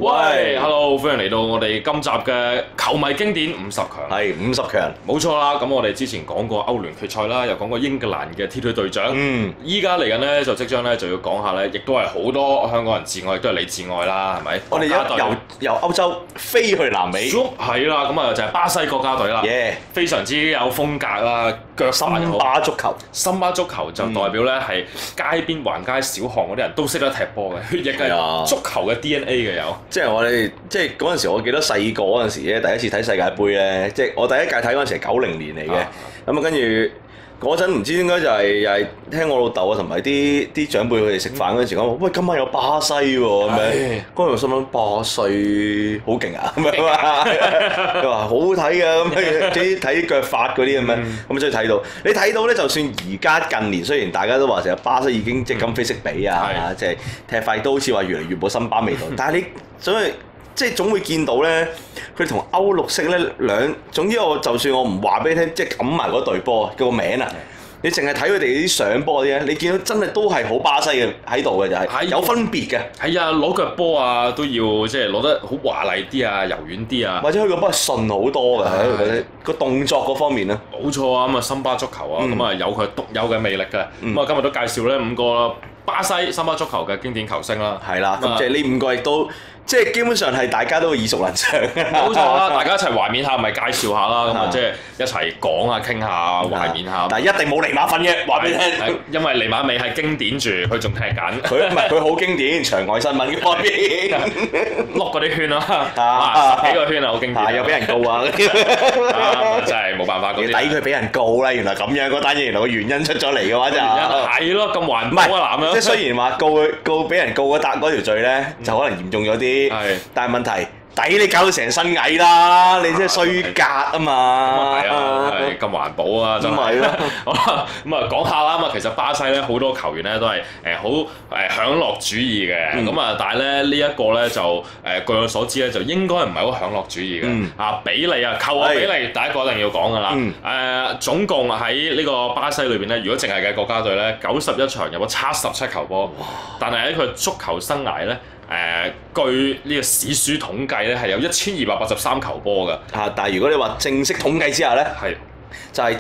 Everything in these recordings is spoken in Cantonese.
喂，Hello，歡迎嚟到我哋今集嘅球迷經典50強。 係50強， 冇錯啦。咁我哋之前講過歐聯決賽啦，又講過英格蘭嘅鐵腿隊長。依家嚟緊咧就即將咧就要講下咧，亦都係好多香港人至愛，亦都係你至愛啦，係咪？ 我哋由歐洲飛去南美。 係啦，咁啊就係巴西國家隊啦。非常之有風格啦，腳森巴足球。 森巴足球就代表咧係街邊橫街小巷嗰啲人都識得踢波嘅，血液係足球嘅 DNA 嘅有。 即係我哋即係嗰陣時，我記得細個嗰陣時咧，第一次睇世界盃咧，即係我第一屆睇嗰陣時係90年嚟嘅。咁啊跟住嗰陣唔知應該就係又係聽我老豆啊同埋啲長輩佢哋食飯嗰陣時講，喂，今晚有巴西喎咁樣。嗰陣我心諗巴西好勁啊咁樣啊，佢話好好睇㗎咁樣，啲睇腳法嗰啲咁樣，咁所以睇到你睇到咧，就算而家近年雖然大家都話成日巴西已經即係今非昔比啊，即係踢法都好似話越嚟越冇森巴味道，但係你所以即係總會見到咧，佢同歐陸色咧總之我就算我唔話俾你聽，即係冚埋嗰隊波個名啊，你淨係睇佢哋啲上波啲咧，你見到真係都係好巴西嘅喺度嘅就係有分別嘅。 係啊，攞腳波啊都要即係攞得好華麗啲啊，柔軟啲啊， 或者佢個波係順好多嘅，個動作嗰方面咧。 冇錯啊，咁啊森巴足球啊，咁啊有佢獨有嘅魅力嘅。咁啊今日都介紹咧5個巴西森巴足球嘅經典球星啦。 係啦，咁即係呢5個亦都。即係基本上係大家都耳熟能詳。 冇錯啦，大家一齊懷緬下，咪介紹下啦，咁啊即係一齊講下、傾下、懷緬下。 但係一定冇尼馬份嘅，話俾你聽。 因為尼馬未係經典住，佢仲踢緊。 佢好經典，場外新聞嘅方面， 碌嗰啲圈啊，10幾個圈啊，好經典。 又俾人告啊！ 真係冇辦法。 抵佢俾人告啦，原來咁樣嗰單嘢，原來個原因出咗嚟嘅話就係咯，咁環保啊男人。 即係雖然話俾人告嗰條罪咧，就可能嚴重咗啲。但係問題抵你搞到成身蟻啦，你真係衰格啊嘛！ 係啊，係咁環保啊，真係。好啦，咁啊講下啦，咁啊其實巴西咧好多球員咧都係好享樂主義嘅，咁啊但係咧呢一個咧就據我所知咧就應該唔係好享樂主義嘅。啊比利啊，球王比利第一個一定要講㗎啦。總共喺呢個巴西裏邊咧，如果淨係計國家隊咧，91場入咗77球波，但係喺佢足球生涯咧。據呢個史書統計咧，係有1283球波㗎。 但係如果你話正式統計之下咧，就係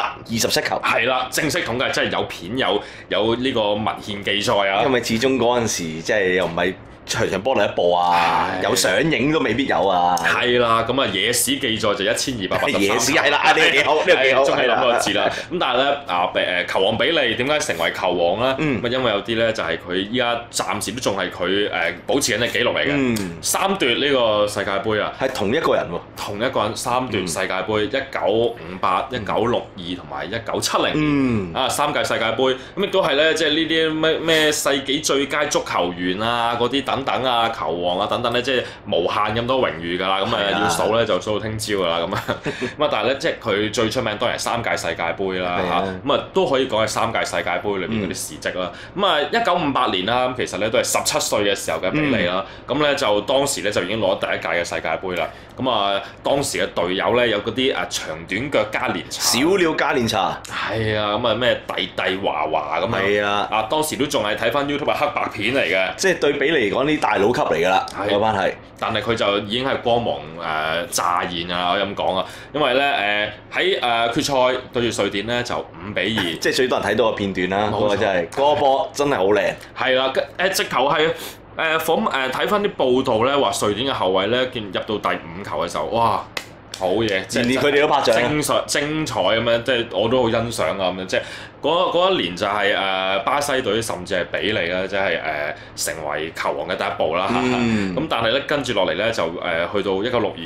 727球。 係啦，正式統計即係有片有呢個文獻記載啊。 因為始終嗰陣時即係又唔係場波嚟一播啊，有上映都未必有啊。 係啦，咁啊野史記載就1283。 野史係啦，呢個幾好，呢個幾好。 終於諗到個字啦。咁但係咧球王比利點解成為球王咧？因為有啲咧就係佢依家暫時都仲係佢保持緊嘅紀錄嚟嘅。3奪呢個世界盃啊， 係同一個人喎。 同一個人3奪世界盃，1958、1962同埋1970。3屆世界盃，咁亦都係咧，即係呢啲咩世紀最佳足球員啊嗰啲等啊，球王啊等等咧，即係無限咁多榮譽㗎啦。咁要數咧就數到聽朝㗎啦。咁但係咧，即係佢最出名當然係3屆世界盃啦嚇。咁都可以講係3屆世界盃裏面嗰啲事蹟啦。咁1958年啦，咁其實咧都係17歲嘅時候嘅比利啦。咁咧就當時咧就已經攞第一屆嘅世界盃啦。咁當時嘅隊友咧有嗰啲長短腳加連查。 小鳥加連查。 係啊，咁咩弟華華咁樣。係啊。當時都仲係睇翻 YouTube 係黑白片嚟嘅。 即係對比嚟講，啲大佬級嚟㗎啦，嗰班係。 但係佢就已經係光芒乍現啊！我咁講啊，因為咧喺決賽對住瑞典咧就5-2， 即係最多人睇到嘅片段啦。嗰個真係嗰個波真係好靚。 係啦，直頭係睇翻啲報道咧，話瑞典嘅後衛咧入到第5球嘅時候，哇！好嘢， 連佢哋都拍掌， 精彩咁樣，即係我都好欣賞啊咁樣，即係嗰一年就係巴西隊甚至係比利啦，即係成為球王嘅第一步啦。咁但係咧跟住落嚟咧就去到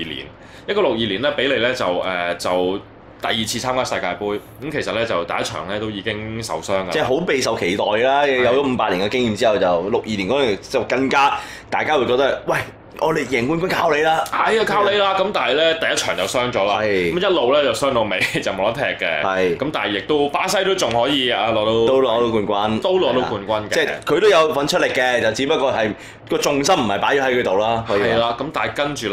1962年咧，比利咧就第2次參加世界盃，咁其實咧就第一場咧都已經受傷㗎。 即係好備受期待啦！有咗58年嘅經驗之後，就62年嗰陣就更加大家會覺得，喂！我哋贏冠軍靠你啦！ 係啊，靠你啦！咁但係咧第一場就傷咗啦，咁一路咧就傷到尾就冇得踢嘅。咁但係亦都巴西都仲可以攞到冠軍嘅。 即係佢都有份出力嘅，就只不過係個重心唔係擺咗喺佢度啦。 係啦，咁但係跟住咧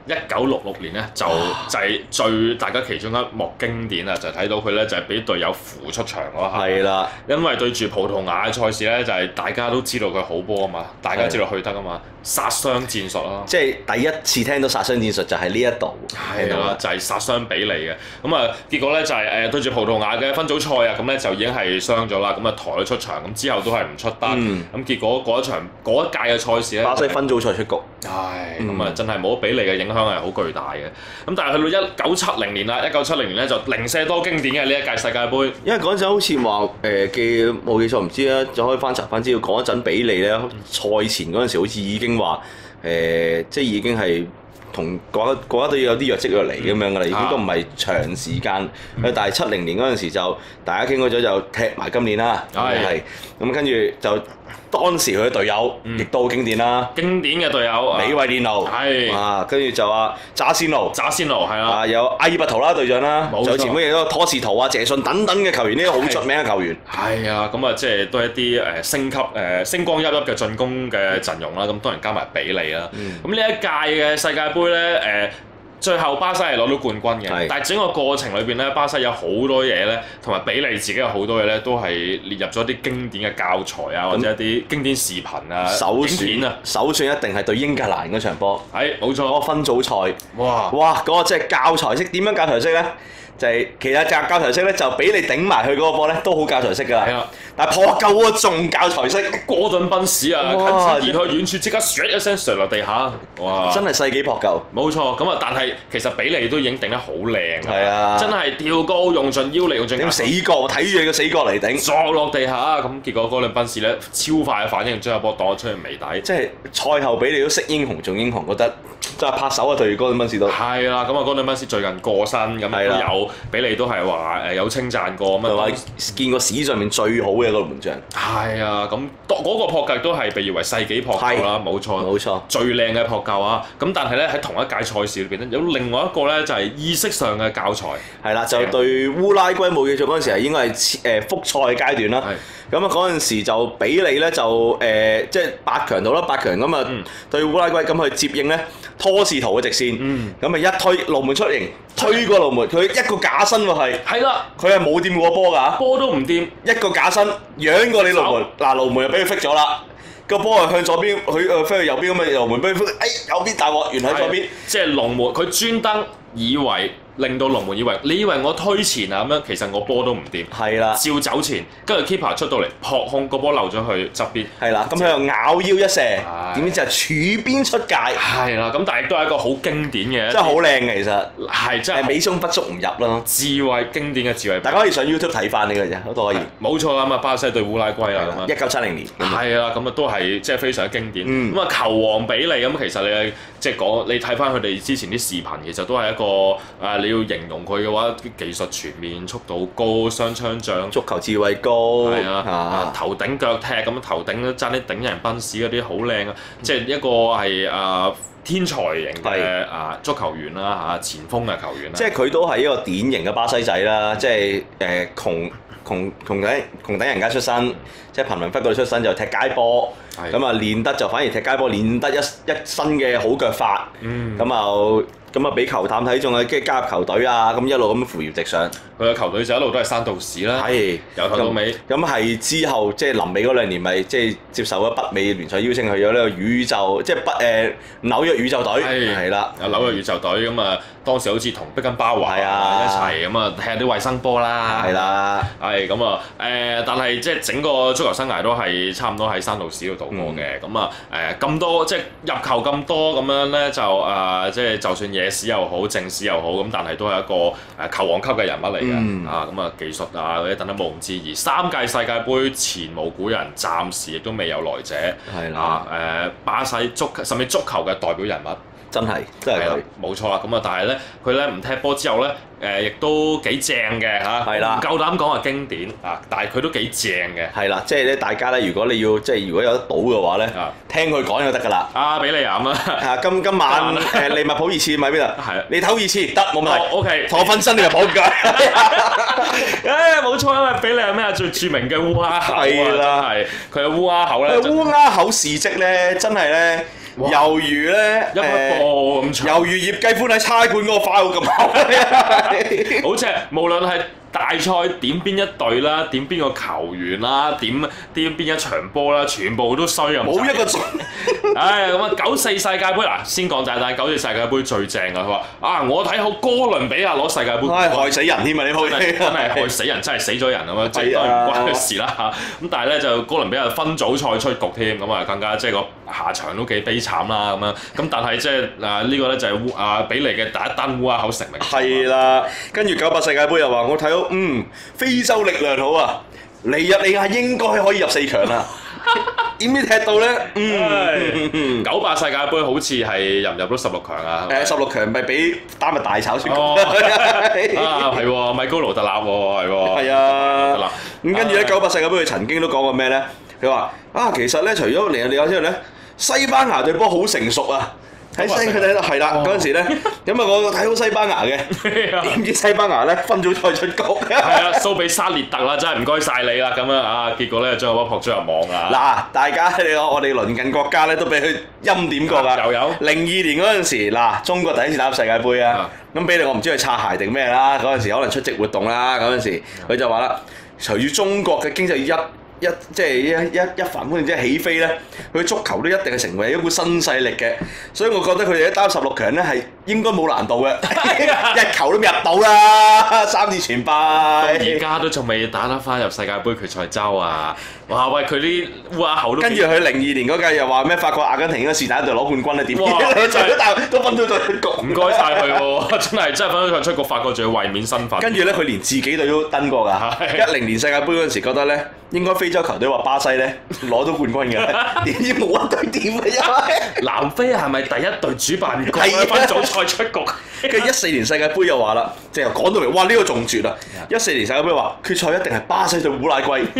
1966年咧就係最大家其中一幕經典啊，就睇到佢咧就係俾隊友扶出場嗰下。 係啦， 因為對住葡萄牙嘅賽事咧，就係大家都知道佢好波啊嘛，大家知道去得啊嘛，殺傷戰術咯。 即係第一次聽到殺傷戰術就係呢一度。 係啊，就係殺傷比利嘅。咁啊，結果咧就係對住葡萄牙嘅分組賽啊，咁咧就已經係傷咗啦，咁啊抬咗出場，咁之後都係唔出得。咁結果嗰一屆嘅賽事咧， 巴西分組賽出局。 唉，咁啊真係冇比利嘅影響係好巨大嘅。咁但係去到1970年啦，1970年咧就零舍多經典嘅呢一屆世界盃。 因為嗰陣好似話冇記錯唔知啦，就可以翻查翻資料。嗰陣比利咧賽前嗰陣時好似已經話即係已經係同國家都要有啲若即若離咁樣噶啦，已經都唔係長時間。但係70年嗰陣時就大家傾開咗就踢埋今年啦，係咁跟住就。當時佢嘅隊友亦都好經典啦， 經典嘅隊友美維連奴係跟住就扎仙奴係啦，有阿爾伯圖啦隊長啦，就前面亦都托士圖啊、謝遜等等嘅球員，呢啲好出名嘅球員。 係啊，咁啊即係都係一啲升級星光熠熠嘅進攻嘅陣容啦，咁當然加埋比利啦。咁呢一屆嘅世界盃咧最後巴西係攞到冠軍嘅，但係整個過程裏邊咧，巴西有好多嘢咧，同埋比利自己有好多嘢咧，都係列入咗啲經典嘅教材啊，或者一啲經典視頻啊、影片啊。 首選一定係對英格蘭嗰場波， 係冇錯。 嗰個分組賽，哇！嗰個即係教材式，點樣教材式咧？就係其實教材式咧，就俾你頂埋去嗰個波咧，都好教材式㗎啦。係啦，但係破舊嗰個仲教材式， 哥頓賓士啊，近前移去遠處，即刻唰一聲垂落地下，哇！ 真係世紀破舊。 冇錯，咁啊，但係其實比利都已經頂得好靚。 係啊， 真係跳高用盡腰力，用盡點死角，睇住你個死角嚟頂， 撞落地下，咁結果哥頓賓士咧超快嘅反應，將個波擋咗出去尾底。 即係賽後比利都識英雄重英雄，覺得真係拍手啊！對哥頓賓士都係啦，咁啊哥頓賓士最近過身，咁都有比利都係話有稱讚過，咁啊見過史上面最好嘅一個門將。 係啊，咁嗰個撲救都係被譽為世紀撲救啦，冇錯，最靚嘅撲救啊！咁但係咧喺同一屆賽事裏邊咧，有另外一個咧就係意識上嘅教材。係啦，就對烏拉圭冇記錯嗰陣時係應該係複賽階段啦。咁啊嗰陣時就比利咧就即係8強到啦，8強咁啊對烏拉圭咁去接應咧拖士圖嘅直線，咁啊一推龍門出營，推過龍門，佢一個假身喎係啦，佢係冇掂過波㗎， 波都唔掂， 一個假身仰過你龍門，嗱龍門又俾佢揈咗啦，個波係向左邊，佢飛去右邊咁啊龍門俾佢揈，右邊大鑊，原來喺左邊， 即係龍門佢專登以為。令到龍門以為你以為我推前啊咁樣，其實我波都唔掂， 係啦， 照走前，跟住 keeper 出到嚟撲空，個波漏咗去側邊， 係啦，咁佢又咬腰一射，點知就係柱邊出界， 係啦，咁但係亦都係一個好經典嘅， 真係好靚嘅其實， 係真係美中不足唔入咯， 智慧經典嘅智慧， 大家可以上 YouTube 睇翻呢個啫，都可以， 冇錯啊嘛，巴西對烏拉圭啦，咁啊 1970年， 係啊，咁啊都係即係非常經典，咁啊球王比利咁其實你即係講你睇翻佢哋之前啲視頻，其實都係一個你要形容佢嘅話，技術全面、速度高、雙槍將、 足球智慧高， 係啊，頭頂腳踢咁，頭頂都爭啲頂人賓士嗰啲好靚啊！即係一個係天才型嘅足球員啦前鋒嘅球員啦。 即係佢都係一個典型嘅巴西仔啦，即係窮頂人家出身，即係貧民窟嗰度出身就踢街波，咁啊練得就反而踢街波練得一身嘅好腳法，咁啊俾球探睇中啊，跟住加入球隊啊，咁一路咁扶搖直上。 佢嘅球隊就一路都係山道士啦，由頭到尾。 咁係之後即係臨尾嗰2年，咪即係接受咗北美聯賽邀請，去咗呢個宇宙，即係紐約宇宙隊，係啦， 紐約宇宙隊咁啊，當時好似同碧根包華一齊咁啊，踢下啲衞生波啦， 係啦， 係咁啊但係即係整個足球生涯都係差唔多喺山道士度度過嘅，咁啊咁多即係入球咁多咁樣咧，就即係就算野史又好，正史又好，咁但係都係一個球王級嘅人物嚟嘅，咁啊技術啊嗰啲等等毋庸置疑。3屆世界盃前無古人，暫時亦都未有來者， 係啦， 巴西甚至足球嘅代表人物。 真係佢， 冇錯啦。咁啊，但係咧，佢咧唔踢波之後咧，亦都幾正嘅嚇。係啦，唔夠膽講話經典啊，但係佢都幾正嘅。 係啦，即係咧，大家咧，如果你要即係如果有得賭嘅話咧，聽佢講就得㗎啦。比利亞啊，今晚利物浦熱刺咪邊度？係，你唞熱刺得冇問題。OK， 同我分身利物浦唔該。 冇錯，因為比利亞咩最著名嘅烏鴉口啊，係佢嘅烏鴉口咧。 烏鴉口事蹟咧，真係咧。 猶如咧一匹布咁長， 猶如葉繼歡喺差館嗰個花好咁厚， 好似係無論係大賽點邊一隊啦，點邊個球員啦，點邊一場波啦，全部都衰啊！ 冇一個準。 唉，咁啊94世界盃嗱，先講炸彈，94世界盃最正啊！佢話啊，我睇好哥倫比亞攞世界盃， 害死人添啊！呢鋪真係害死人，真係死咗人咁樣，即係當然唔關佢事啦嚇。咁但係咧就哥倫比亞分組賽出局添，咁啊更加即係個下場都幾悲慘啦咁樣。咁但係即係呢個咧就係比利嘅第一單烏鴉口成名。 係啦，跟住98世界盃又話我睇到非洲力量好啊，尼日利亞應該可以入4強啦。點知踢到咧 ？98世界盃好似係入唔入到16強啊 ？16強咪俾丹麥大炒出局。 係喎，米高盧特納喎，係喎。 係啊。咁跟住咧98世界盃佢曾經都講過咩咧？佢話其實咧除咗尼日利亞之外咧，西班牙隊波好成熟啊。喺西佢哋係啦，嗰陣時咧，咁啊我睇好西班牙嘅，點知西班牙咧分組賽出局。係啊，蘇比沙列特啦，真係唔該晒你啦，咁樣啊，結果咧將個波撲咗入網啊！ 嗱，大家我哋鄰近國家咧都俾佢欽點過㗎。 又有 02年嗰陣時，嗱，中國第一次打入世界盃啊，咁比利我唔知佢擦鞋定咩啦，嗰陣時可能出席活動啦，嗰陣時佢就話啦，隨住中國嘅經濟一帆風順即係起飛咧，佢足球都一定係成為一股新勢力嘅，所以我覺得佢哋一打16強咧係應該冇難度嘅，一球都入到啦，3次全敗。 而家都仲未打得翻入世界盃決賽周啊！哇喂，佢啲烏鴉口都跟住佢02年嗰屆又話咩法國阿根廷應該是但一隊攞冠軍咧，點知都分到隊出局。 唔該晒佢喎，真係分到隊出局，法國仲要衛冕身份。 跟住咧，佢連自己隊都登過㗎。10年世界盃嗰陣時覺得咧，應該非洲球隊話巴西咧攞到冠軍嘅，點知冇一隊掂嘅，因為南非係咪第一隊主辦國分組賽出局？ 跟住14年世界盃又話啦，即係講到明，哇呢個仲絕啊！14年世界盃話決賽一定係巴西對烏拉圭。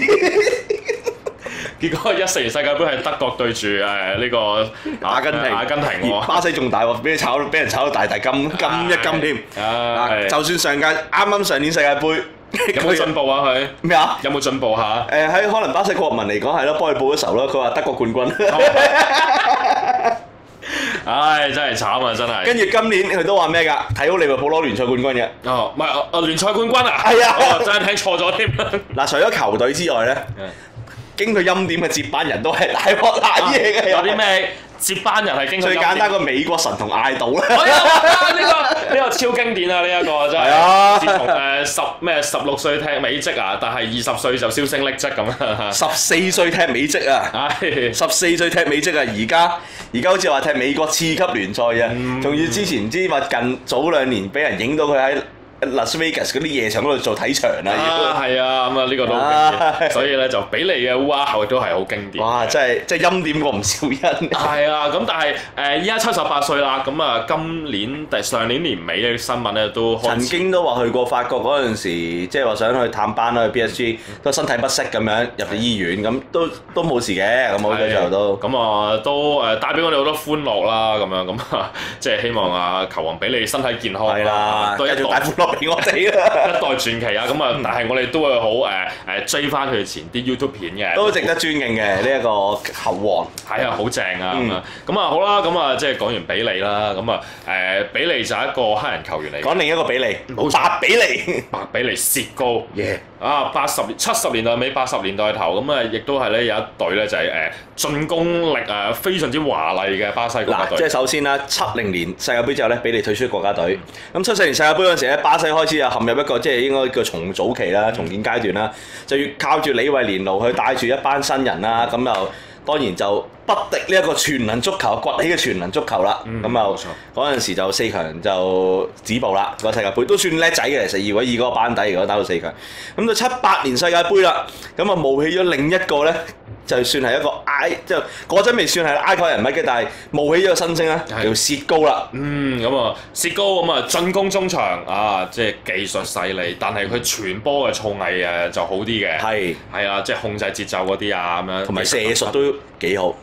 結果14年世界盃係德國對住呢個阿根廷喎， 巴西仲大喎，俾人炒到大金一金添。就算上年世界盃有冇進步啊？佢咩啊？ 有冇進步下？ 喺可能巴西國民嚟講係咯，幫佢報咗仇咯。佢話德國冠軍。 唉，真係慘啊！真係。 跟住今年佢都話咩㗎？睇好利物浦攞聯賽冠軍嘅。 哦，唔係聯賽冠軍啊？ 係啊， 真係聽錯咗添。 嗱，除咗球隊之外咧，經佢欽點嘅接班人都係大鑊瀨嘢嘅。 有啲咩接班人係經佢最簡單個美國神童艾杜啦。 呢個超經典啊！呢一個真係。係啊。自從16歲踢美職啊，但係20歲就銷聲匿跡咁啊。 14歲踢美職啊！14歲踢美職啊！而家好似話踢美國次級聯賽啊，仲要之前唔知話早2年俾人影到佢喺Las Vegas 嗰啲夜場嗰度做睇場啊！ 係啊，咁啊呢個都經典，所以咧就比利嘅烏鴉口都係好經典。 哇！真係欽點過唔少人。 係啊，咁但係依家78歲啦，咁啊上年年尾嘅新聞咧都曾經都話去過法國嗰陣時，即係話想去探班啦，去 PSG 都身體不適咁樣入咗醫院，咁都冇事嘅，咁好在最後都。 咁啊都帶俾我哋好多歡樂啦，咁樣咁即係希望球王比利身體健康。 係啦，繼續帶歡樂俾我哋啦！一代傳奇啊，咁啊，但係我哋都會好追翻佢前啲 YouTube 片嘅， 都值得尊敬嘅呢一個球王。 係啊，好正啊咁啊好啦，咁啊即係講完比利啦，咁啊比利就係一個黑人球員嚟。 講另一個比利，白比利薛高。70年代尾80年代頭，咁啊亦都係咧有一隊咧就係進攻力非常之華麗嘅巴西國家隊。 即係首先啦，70年世界盃之後咧，比利退出國家隊。咁74年世界盃嗰陣時咧，巴西開始又陷入一個即係應該叫重組期啦、重建階段啦，就要靠住李維連奴去帶住一班新人啦，咁又當然就不敵呢一個全能足球崛起嘅全能足球啦。咁又嗰陣時就4強就止步啦，個世界盃都算叻仔嘅。其實如果以嗰個班底，如果打到4強，咁到78年世界盃啦，咁啊冒起咗另一個咧。就算係一個即係嗰陣未算係埃及人物嘅，但係冒起咗個新星啦，叫薛高啦。 咁啊，薛高咁啊，進攻中場啊，即係技術細膩，但係佢傳波嘅造詣就好啲嘅。係啊，即係控制節奏嗰啲啊咁樣。 同埋射術都幾好，一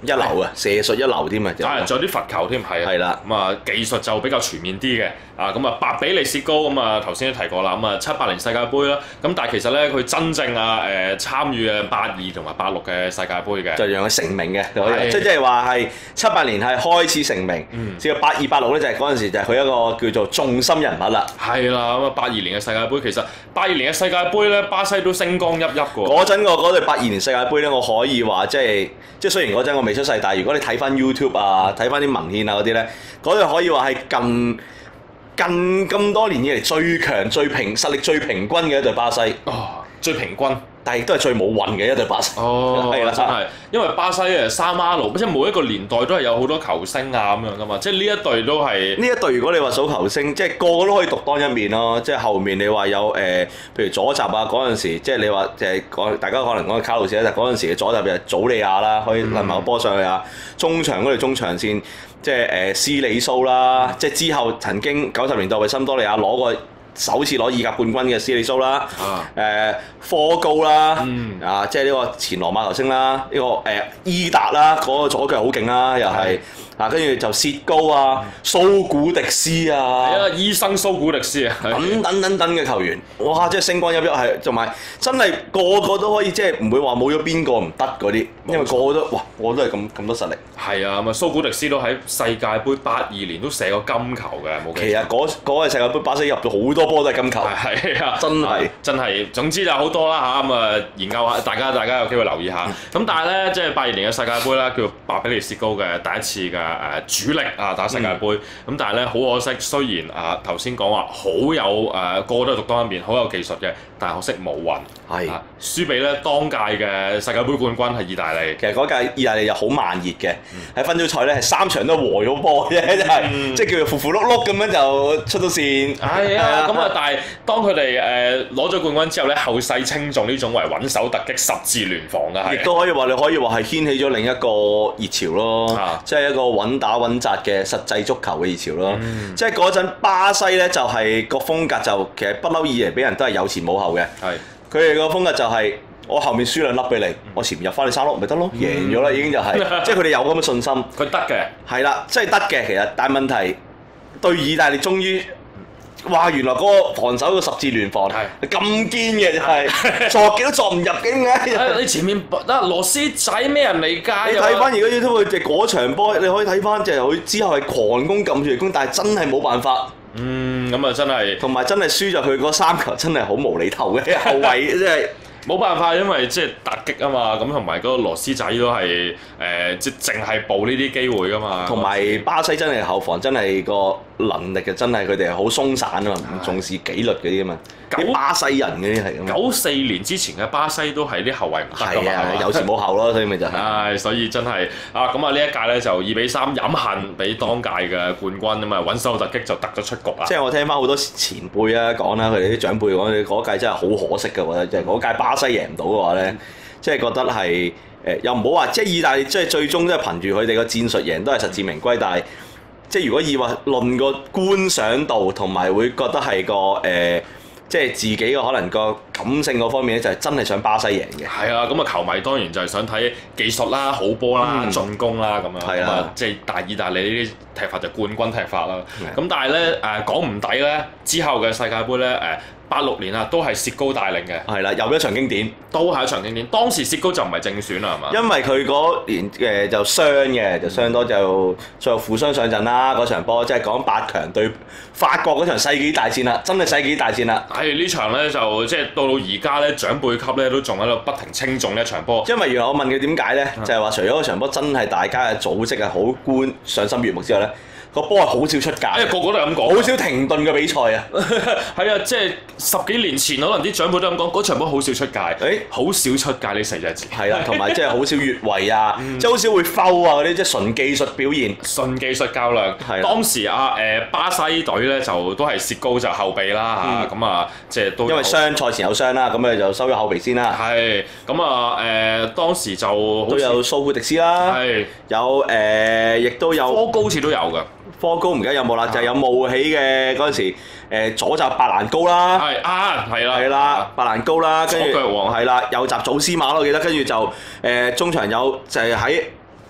一流啊，射術一流添啊， 仲有啲罰球添，係啊。 係啦。 咁啊技術就比較全面啲嘅，咁啊白比利薛高咁啊頭先都提過啦，咁啊78年世界盃啦，咁但係其實咧佢真正參與嘅82同埋86嘅世界盃嘅， 就讓佢成名嘅，即係話係78年係開始成名，至到82、86咧就係嗰陣時就係佢一個叫做重心人物啦。 係啦，咁啊82年嘅世界盃其實82年嘅世界盃咧，巴西都星光熠熠嘅喎。 嗰陣我嗰隊82年世界盃咧，我可以話即係雖然嗰陣我未出世，但係如果你睇翻 YouTube 啊，睇翻啲文獻啊嗰啲咧，嗰隊可以話係近咁多年以嚟最強、實力最平均嘅一隊巴西。 最平均。 但係亦都係最冇運嘅一隊巴西。 係啦，真係，因為巴西3R，即係每一個年代都係有好多球星啊咁樣噶嘛，即係呢一隊都係。呢一隊如果你話數球星，即係個個都可以獨當一面咯。即係後面你話有譬如左閘啊嗰陣時，即係你話大家可能講卡路士咧，但嗰陣時嘅左閘就係祖利亞啦，可以攬埋個波上去啊。中場嗰條中場線，即係斯里蘇啦，即係之後曾經90年代為森多利亞攞過首次攞意甲冠軍嘅斯里蘇啦，科高啦，即係呢個前羅馬球星啦，呢個伊達啦，嗰個左腳好勁啦，又係跟住就薛高啊、蘇古迪斯啊， 醫生蘇古迪斯啊， 等嘅球員，哇！即係星光熠熠係，同埋真係個個都可以，即係唔會話冇咗邊個唔得嗰啲，因為個個都我都係咁多實力。 係啊，咁啊蘇古迪斯都喺世界盃82年都射過金球嘅，冇記錯。 其實嗰個世界盃巴西入咗好多波都係金球。 係啊， 真係。 總之就好多啦嚇，咁啊研究下，大家有機會留意下。咁但係咧，即係82年嘅世界盃啦，叫白比利薛高嘅第一次嘅主力打世界盃。咁但係咧好可惜，雖然頭先講話好有個個都係獨當一面，好有技術嘅，但係可惜冇運。係輸俾咧當屆嘅世界盃冠軍係意大利。 其實嗰屆意大利又好慢熱嘅，喺分組賽咧係3場都和咗波啫，真係即係叫做符符碌碌咁樣就出到線。 係啊，咁啊，但係當佢哋攞咗冠軍之後咧，後世稱頌呢種為穩守突擊十字聯防嘅， 亦都可以話係掀起咗另一個熱潮咯，即係一個穩打穩紮嘅實際足球嘅熱潮咯。即係嗰陣巴西咧就係個風格就其實不嬲以嚟俾人都係有前冇後嘅。佢哋個風格就係我後面輸2粒俾你，我前面入翻你3粒咪得咯，贏咗啦已經就係，即係佢哋有咁嘅信心。 佢得嘅。係啦，即係得嘅其實，但係問題對意大利終於，哇！原來嗰個防守個十字聯防係咁堅嘅，就係作幾都作唔入嘅點解？ 你前面羅斯仔咩人嚟㗎？ 你睇翻而家 YouTube 佢嗰場波，你可以睇翻就係佢之後係狂攻撳住嚟攻，但係真係冇辦法。 咁啊真係， 同埋真係輸咗佢嗰3球真係好無厘頭嘅後衞，真係冇辦法，因為即係突擊啊嘛，咁同埋嗰個羅斯仔都係即係淨係報呢啲機會㗎嘛。 同埋巴西真係後防真係個能力嘅，真係佢哋係好鬆散啊嘛，唔重視紀律嗰啲啊嘛。啲巴西人嗰啲係咁。 94年之前嘅巴西都係啲後衞唔得㗎嘛， 有前冇後咯，所以咪就係。 所以真係咁啊！呢一屆咧就2比3飲恨俾當屆嘅冠軍啊嘛，穩守突擊就突咗出局啦。 即係我聽翻好多前輩啊講啦，佢哋啲長輩講，嗰屆真係好可惜嘅，我覺得即係嗰屆巴西贏唔到嘅話咧，即係覺得係又唔好話，即係意大利即係最終即係憑住佢哋嘅戰術贏都係實至名歸，但係即係如果以話論個觀賞度同埋會覺得係個即係自己嘅可能個感性嗰方面咧，就係真係想巴西贏嘅。係啊，咁啊球迷當然就係想睇技術啦、好波啦、進攻啦咁樣。係啊，即係大意大利呢啲踢法就冠軍踢法啦。咁但係咧講唔抵咧，之後嘅世界盃咧86年啊，都係薛高帶領嘅。係啦，又一場經典。都係一場經典。當時薛高就唔係正選啦，係嘛？ 因為佢嗰年就傷嘅，就傷多就最後負傷上陣啦。嗰場波即係講8強對法國嗰場世紀大戰啦，真係世紀大戰啦。 係呢場咧就即係到而家咧長輩級咧都仲喺度不停稱頌呢一場波。 因為原來我問佢點解咧，就係話除咗嗰場波真係大家嘅組織係好觀賞心悅目之外咧。個波係好少出界， 個個都係咁講， 好少停頓嘅比賽啊！ 係啊，即係10幾年前可能啲長輩都咁講，嗰場波好少出界，好少出界呢4隻字。 係啦，同埋即係好少越位啊，即係好少會 foul 啊嗰啲，即係純技術表現， 純技術較量。當時巴西隊咧就都係薛高就後備啦嚇，咁啊即係都因為賽前有傷啦，咁誒就收咗後備先啦。 係咁啊當時就都有蘇古迪斯啦，有亦都有科高好似都有㗎。 科高唔記得有冇啦，就係有冒起嘅嗰陣時，左閘白蘭高啦，係啦，白蘭高啦，跟住係啦，右閘祖斯馬咯，我記得，跟住就中場有就係喺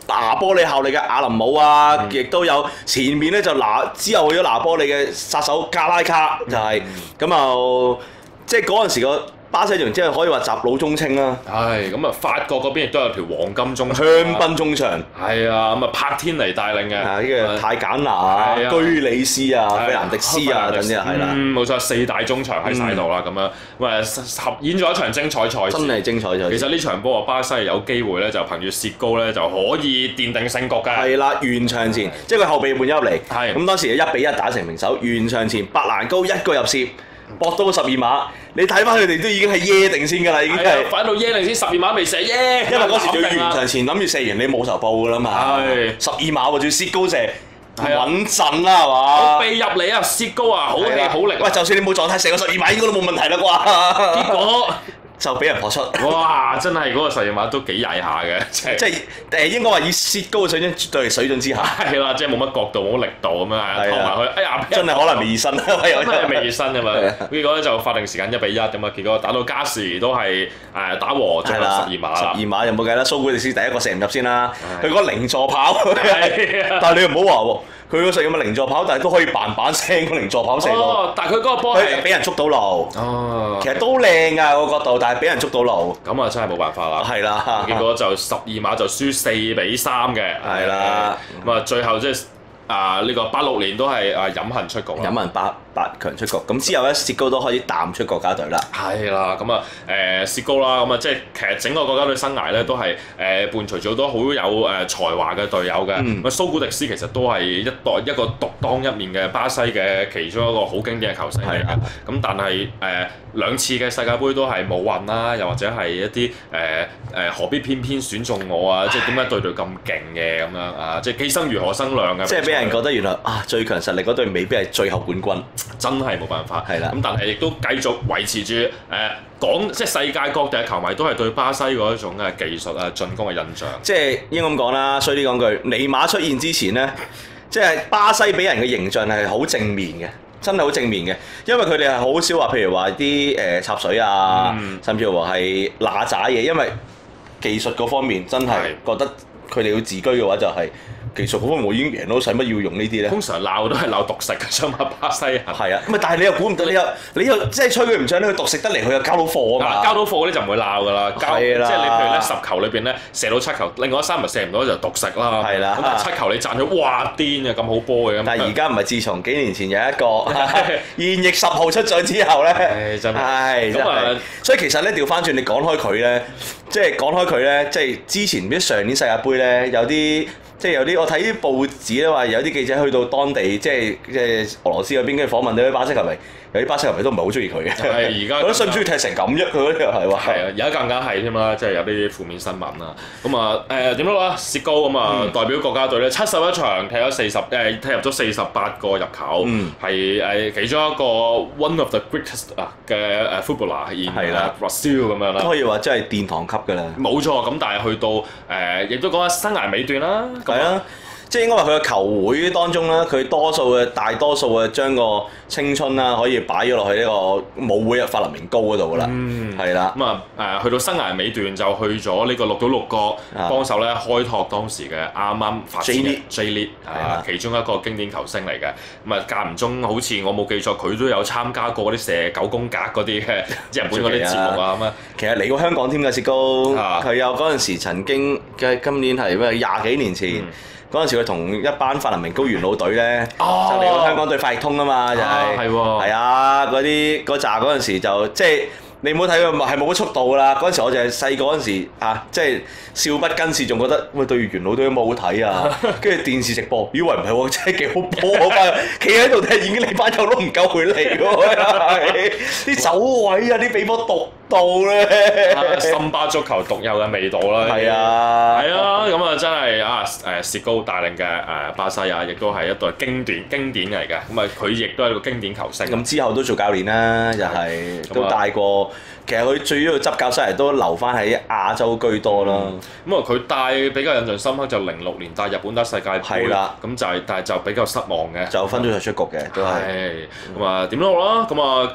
拿波利效力嘅阿林姆啊，亦都有前面咧就之後去咗拿波利嘅殺手加拉卡就係咁就即係嗰陣時個巴西仲即係可以話習老中青啦。 係咁啊，法國嗰邊亦都有條黃金中場香檳中場係啊，咁啊柏天尼帶領嘅， 呢個泰簡拿啊、居里斯啊、費蘭迪斯啊等啲係啦。 冇錯，四大中場喺晒度啦，咁樣咁啊合演咗一場精彩賽事， 真係精彩賽事。 其實呢場波啊，巴西有機會咧就憑住薛高咧就可以奠定勝局嘅。 係啦，完場前即係佢後備換入嚟， 係咁當時1-1打成平手。完場前白蘭高一個入攝。搏到12碼，你睇翻佢哋都已經係耶定先㗎啦，已經係。 反到耶定先12碼未射耶。 因為嗰時仲要完場前諗住射完你冇仇報㗎啦嘛。 係。 12碼喎，仲要薛高射，穩陣啦係嘛？ 我避入嚟啊，薛高啊，好氣好力。 喂，就算你冇狀態射個12碼應該都冇問題啦啩。 結果就俾人撲出。 哇！真係嗰個12碼都幾曳下嘅， 即係應該話以薛高嘅水準絕對係水準之下。 係啦，即係冇乜角度冇乜力度咁樣啊，拖埋佢，哎呀！ 真係可能未熱身，真係未熱身㗎嘛。結果咧就法定時間1-1咁啊，結果打到加時都係打和，最後12碼啦。 12碼有冇計啦？蘇古迪斯第一個射唔入先啦，佢嗰個零座跑。但係你唔好話喎。佢嗰時咁嘅零座跑，但係都可以扮聲個零座跑射到。 但係佢嗰個波係俾人捉到路。 哦， 其實都靚㗎個角度，但係俾人捉到路。 咁啊真係冇辦法啦。 係啦。 結果就12碼就輸4-3嘅。 係啦。 咁啊最後即係呢個86年都係飲恨出局啦。 飲恨八強出局，咁之後咧薛高都開始淡出國家隊啦。 係啦，咁啊薛高啦，咁啊即係其實整個國家隊生涯咧都係伴隨咗好多好有才華嘅隊友嘅。蘇古迪斯其實都係一個獨當一面嘅巴西嘅其中一個好經典嘅球星嚟嘅。咁但係2次嘅世界盃都係冇運啦，又或者係一啲何必偏偏選中我啊？即係點解隊咁勁嘅咁樣啊？即係既生瑜何生亮嘅。 即係俾人覺得原來最強實力嗰隊未必係最後冠軍。 真係冇辦法， 係啦。 咁但係亦都繼續維持住即係世界各地嘅球迷都係對巴西嗰一種嘅技術啊、進攻嘅印象。 即係應該咁講啦，衰啲講句，尼馬出現之前呢，即係巴西俾人嘅形象係好正面嘅，真係好正面嘅，因為佢哋係好少話，譬如話啲插水啊，甚至乎係嗱喳嘢，因為技術嗰方面真係覺得佢哋要自居嘅話就係。技術嗰方面我已經贏到，使乜要用呢啲咧？ 通常鬧都係鬧獨食嘅，想話巴西人。 係啊，但係你又估唔到，你又即係吹佢唔上咧，佢獨食得嚟，佢又交到貨啊嘛！ 交到貨嗰啲就唔會鬧㗎啦。 係啦， 即係你譬如咧10球裏邊咧射到7球，另外3球射唔到就獨食啦。 係啦。 咁但係7球你賺咗，哇癲啊！咁好波嘅咁。 但係而家唔係自從幾年前有一個現役10號出咗之後咧， 真係。 咁啊，所以其實咧調翻轉，你講開佢咧，即係講開佢咧，即係之前唔知上年世界盃咧有啲。即係有啲我睇啲報紙咧話有啲記者去到當地即係俄羅斯嗰邊跟住訪問到啲巴西球迷，有啲巴西球迷都唔係好中意佢嘅。 係而家。 覺得需唔需要踢成咁啫？佢嗰啲又係話。 係啊，而家更加係添啦，即係有啲負面新聞啦。咁啊點樣啦？薛高咁啊代表國家隊咧71場踢咗踢入咗48個入球，係其中一個 one of the greatest 嘅footballer in Brazil 咁樣啦。 都可以話真係殿堂級㗎啦。 冇錯，咁但係去到亦都講下生涯尾段啦。 係啊，即係應該話佢嘅球會當中啦，佢大多數嘅將個青春啦可以擺咗落去呢個母會法林明高嗰度㗎啦，係啦。 咁啊去到生涯尾段就去咗呢個6到6角幫手咧開拓當時嘅啱啱發展嘅 J-League 其中一個經典球星嚟嘅。咁啊間唔中好似我冇記錯，佢都有參加過嗰啲射9宮格嗰啲嘅日本嗰啲節目啊咁啊。 其實嚟過香港添㗎，薛高，佢有嗰陣時曾經嘅今年係咩20幾年前。嗰陣時佢同一班法林明高元老隊咧，就嚟到香港對快譯通啊嘛，就係係啊嗰扎嗰陣時就即係你唔好睇佢係冇乜速度㗎啦。嗰陣時我就係細個嗰陣時即係少不更事，仲覺得喂對元老隊有冇好睇啊？跟住電視直播，以為唔係喎，真係幾好波啊！企喺度睇已經你班友都唔夠佢嚟喎，啲走位啊，啲俾波獨到咧， 森巴足球獨有嘅味道啦。 係啊， 咁啊真係薛高帶領嘅巴西亦都係一隊經典嚟嘅。咁啊佢亦都係一個經典球星。 咁之後都做教練啦，又係都帶過。其實佢最主要執教生涯都留翻喺亞洲居多啦。 咁啊佢帶比較印象深刻就06年帶日本得世界盃。係啦。咁就係但係就比較失望嘅。 就分咗出局嘅都係。 咁啊點都好啦。咁啊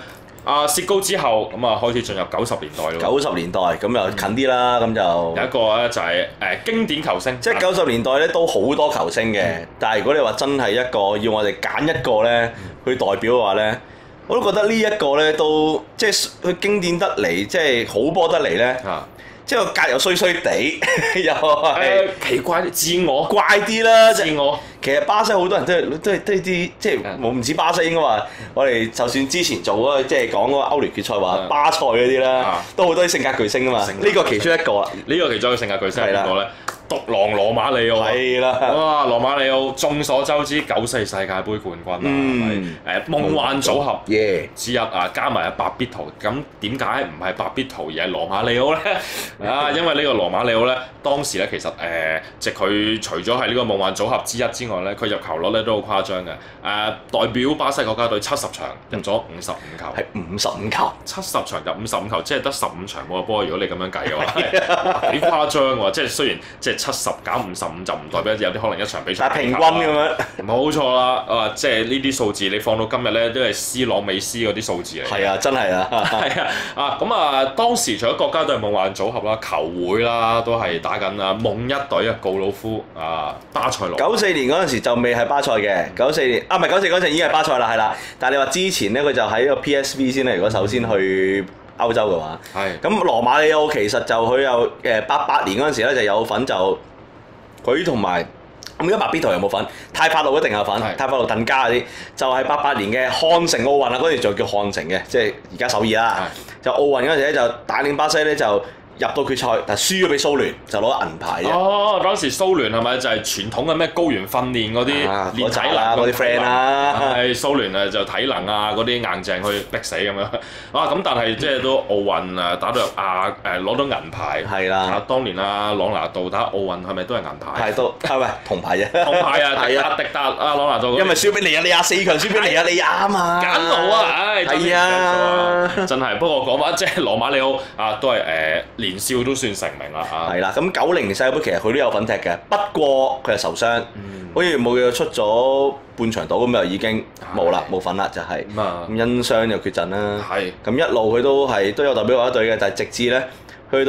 雪糕之後，咁啊開始進入90年代咯。 90年代咁又近啲啦，咁就有一個咧就係經典球星， 即係90年代咧都好多球星嘅，但係如果你話真係一個要我哋揀一個咧去代表嘅話咧，我都覺得呢一個咧都即係佢經典得嚟，即係好波得嚟咧。即係個格又衰衰地，又係奇怪啲，自我怪啲啦， 自我。 其實巴西好多人都係啲即係冇唔似巴西應該話，我哋就算之前做嗰即係講嗰個歐聯決賽話巴塞嗰啲啦，都好多啲性格巨星啊嘛。呢個其中一個啊， 呢個其中一個性格巨星係邊個咧？獨狼羅馬里奧係啦， 哇！羅馬里奧眾所周知94世界盃冠軍啊，夢幻組合之一啊，加埋阿白必圖，咁點解唔係白必圖而係羅馬里奧咧？啊，因為呢個羅馬里奧咧，當時咧其實即係佢除咗係呢個夢幻組合之一之外咧，佢入球率咧都好誇張嘅。代表巴西國家隊70場入咗55球， 係55球 ，70場入55球，即係得15場冇入波。如果你咁樣計嘅話，幾誇張喎！即係雖然即係70減55就唔代表有啲可能一場比賽， 但係平均咁樣， 冇錯啦。即係呢啲數字你放到今日咧，都係C朗、美斯嗰啲數字嚟。 係啊，真係啊。 係啊，咁啊，當時除咗國家隊夢幻組合啦、球會啦，都係打緊啊夢一隊啊，告魯夫啊，巴塞羅。 94年嗰陣時就未係巴塞嘅，94年唔係94嗰陣已經係巴塞啦，係啦。但係你話之前咧，佢就喺個 PSV 先咧。如果首先去歐洲嘅話，係咁羅馬里奧其實就佢有88年嗰陣時咧就有份就。佢同埋咁而家白必圖有冇份？泰帕路一定有份，泰帕路鄧加嗰啲就係88年嘅漢城奧運啦，嗰陣就叫漢城嘅，即係而家首爾啦。就奧運嗰陣時咧就帶領巴西咧就入到決賽，但係輸咗俾蘇聯，就攞銀牌啫。哦， 當時蘇聯係咪就係傳統嘅咩高原訓練嗰啲練體能嗰啲 friend 啦？ 係蘇聯啊，就體能啊嗰啲硬淨去逼死咁樣。啊咁，但係即係都奧運啊打到入攞到銀牌。係啦。當年啊朗拿度打奧運係咪都係銀牌？ 係都係咪銅牌啫？ 銅牌啊！係啊，迪達啊朗拿度。 因為輸俾尼亞利亞4強，輸俾尼亞利亞啊嘛。 簡奴啊，唉。 係啊。 真係，不過講翻即係羅馬里奧啊，都係年少都算成名啦嚇。 係啦，咁90年世界盃其實佢都有份踢嘅，不過佢係受傷，好似冇嘢出咗半場到咁就已經冇啦，冇份啦就係。咁因傷就缺陣啦。係。咁一路佢都有代表國家隊嘅，但係直至咧去到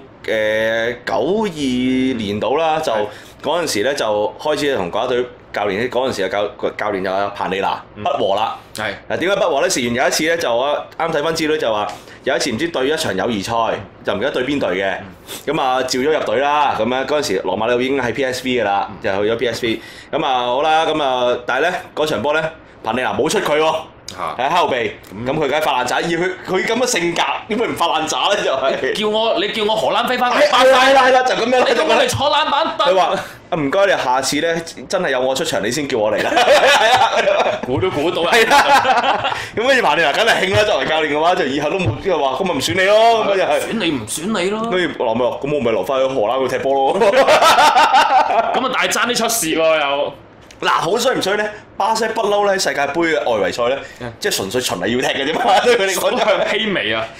92年度啦，就嗰陣時咧就開始同國家隊教練嗰陣時嘅教練就阿彭利拿不和啦。係。嗱點解不和咧？事緣有一次咧就我啱睇翻資料就話。有一次唔知對一場友誼賽，就唔記得對邊隊嘅，咁啊召咗入隊啦，咁樣嗰陣時羅馬里奧已經係 PSV 嘅啦，就去咗 PSV，咁啊好啦，咁啊但係咧嗰場波咧，彭利拿冇出佢喎，喺後備，咁佢梗係發爛渣，佢咁嘅性格點會唔發爛渣咧？就係你叫我荷蘭飛翻嚟， 係啦，就咁樣， 你咁樣嚟坐冷板凳。 佢話唔該你下次咧真係有我出場，你先叫我嚟啦。係啊， 估都估到啦。 係啦，咁跟住彭利拿梗係興啦，作為教練嘅話就以後都冇即係話咁咪唔選你咯，咁就係選你唔選你咯。 跟住羅咪話咁我咪留翻去荷蘭度踢波咯。 咁啊大爭啲出事喎又。 嗱好衰唔衰咧？巴西不嬲咧喺世界盃嘅外圍賽咧，即係純粹循例要踢嘅啫嘛，對佢哋講就稀微啊。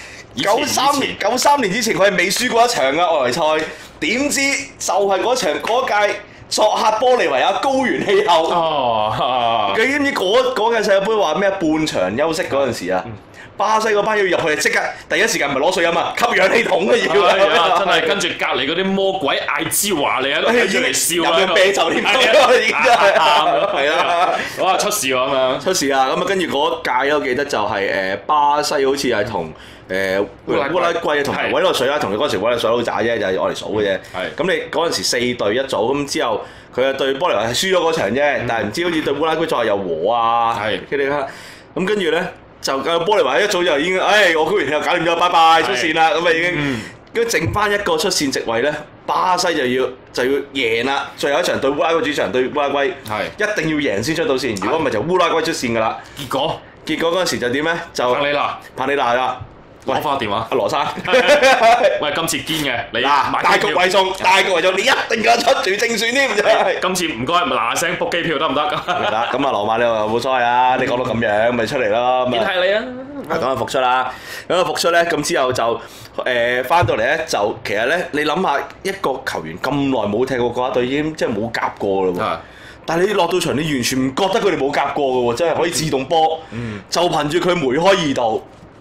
93年之前佢係未輸過一場嘅外圍賽，點知就係嗰屆作客玻利維亞高原氣候。哦，你知唔知嗰屆世界盃話咩半場休息嗰陣時啊？巴西嗰班要入去即刻第一時間唔係攞水飲啊，吸氧氣筒嘅要。 真係跟住隔離嗰啲魔鬼艾之華嚟喺度睇住嚟笑啦，飲啤酒添，已經真係係啊！ 哇出事喎咁樣， 出事啊！咁啊跟住嗰屆我記得就係巴西好似係同烏拉圭同埋委內瑞拉，同佢嗰陣時委內瑞拉好渣啫，就係我嚟數嘅啫。咁你嗰陣時4隊一組，咁之後佢係對玻利維亞係輸咗嗰場啫，但係唔知好似對烏拉圭再又和啊，咁跟住咧。就玻利維亞一早就已經，我高原氣候搞掂咗，拜拜出線啦，咁啊已經，跟住剩翻一個出線席位咧，巴西就要贏啦，最後一場對烏拉圭主場對烏拉圭，一定要贏先出到線，如果唔係就烏拉圭出線㗎啦。結果嗰陣時就點咧？就彭利拿啦。 攞翻個電話， 阿羅生， 喂，今次堅嘅，你大局為重，你一定夠出住正選添，真係。 今次唔該，嗱聲 book 機票得唔得？ 係啦，咁啊羅馬你話冇所謂啊，你講到咁樣，咪出嚟咯。 點睇你啊？ 咁啊復出啦，咁之後就翻到嚟咧，就其實咧，你諗下一個球員咁耐冇踢過國家隊，已經即係冇夾過啦喎。但係你落到場，你完全唔覺得佢哋冇夾過嘅喎，真係可以自動波，就憑住佢梅開二度。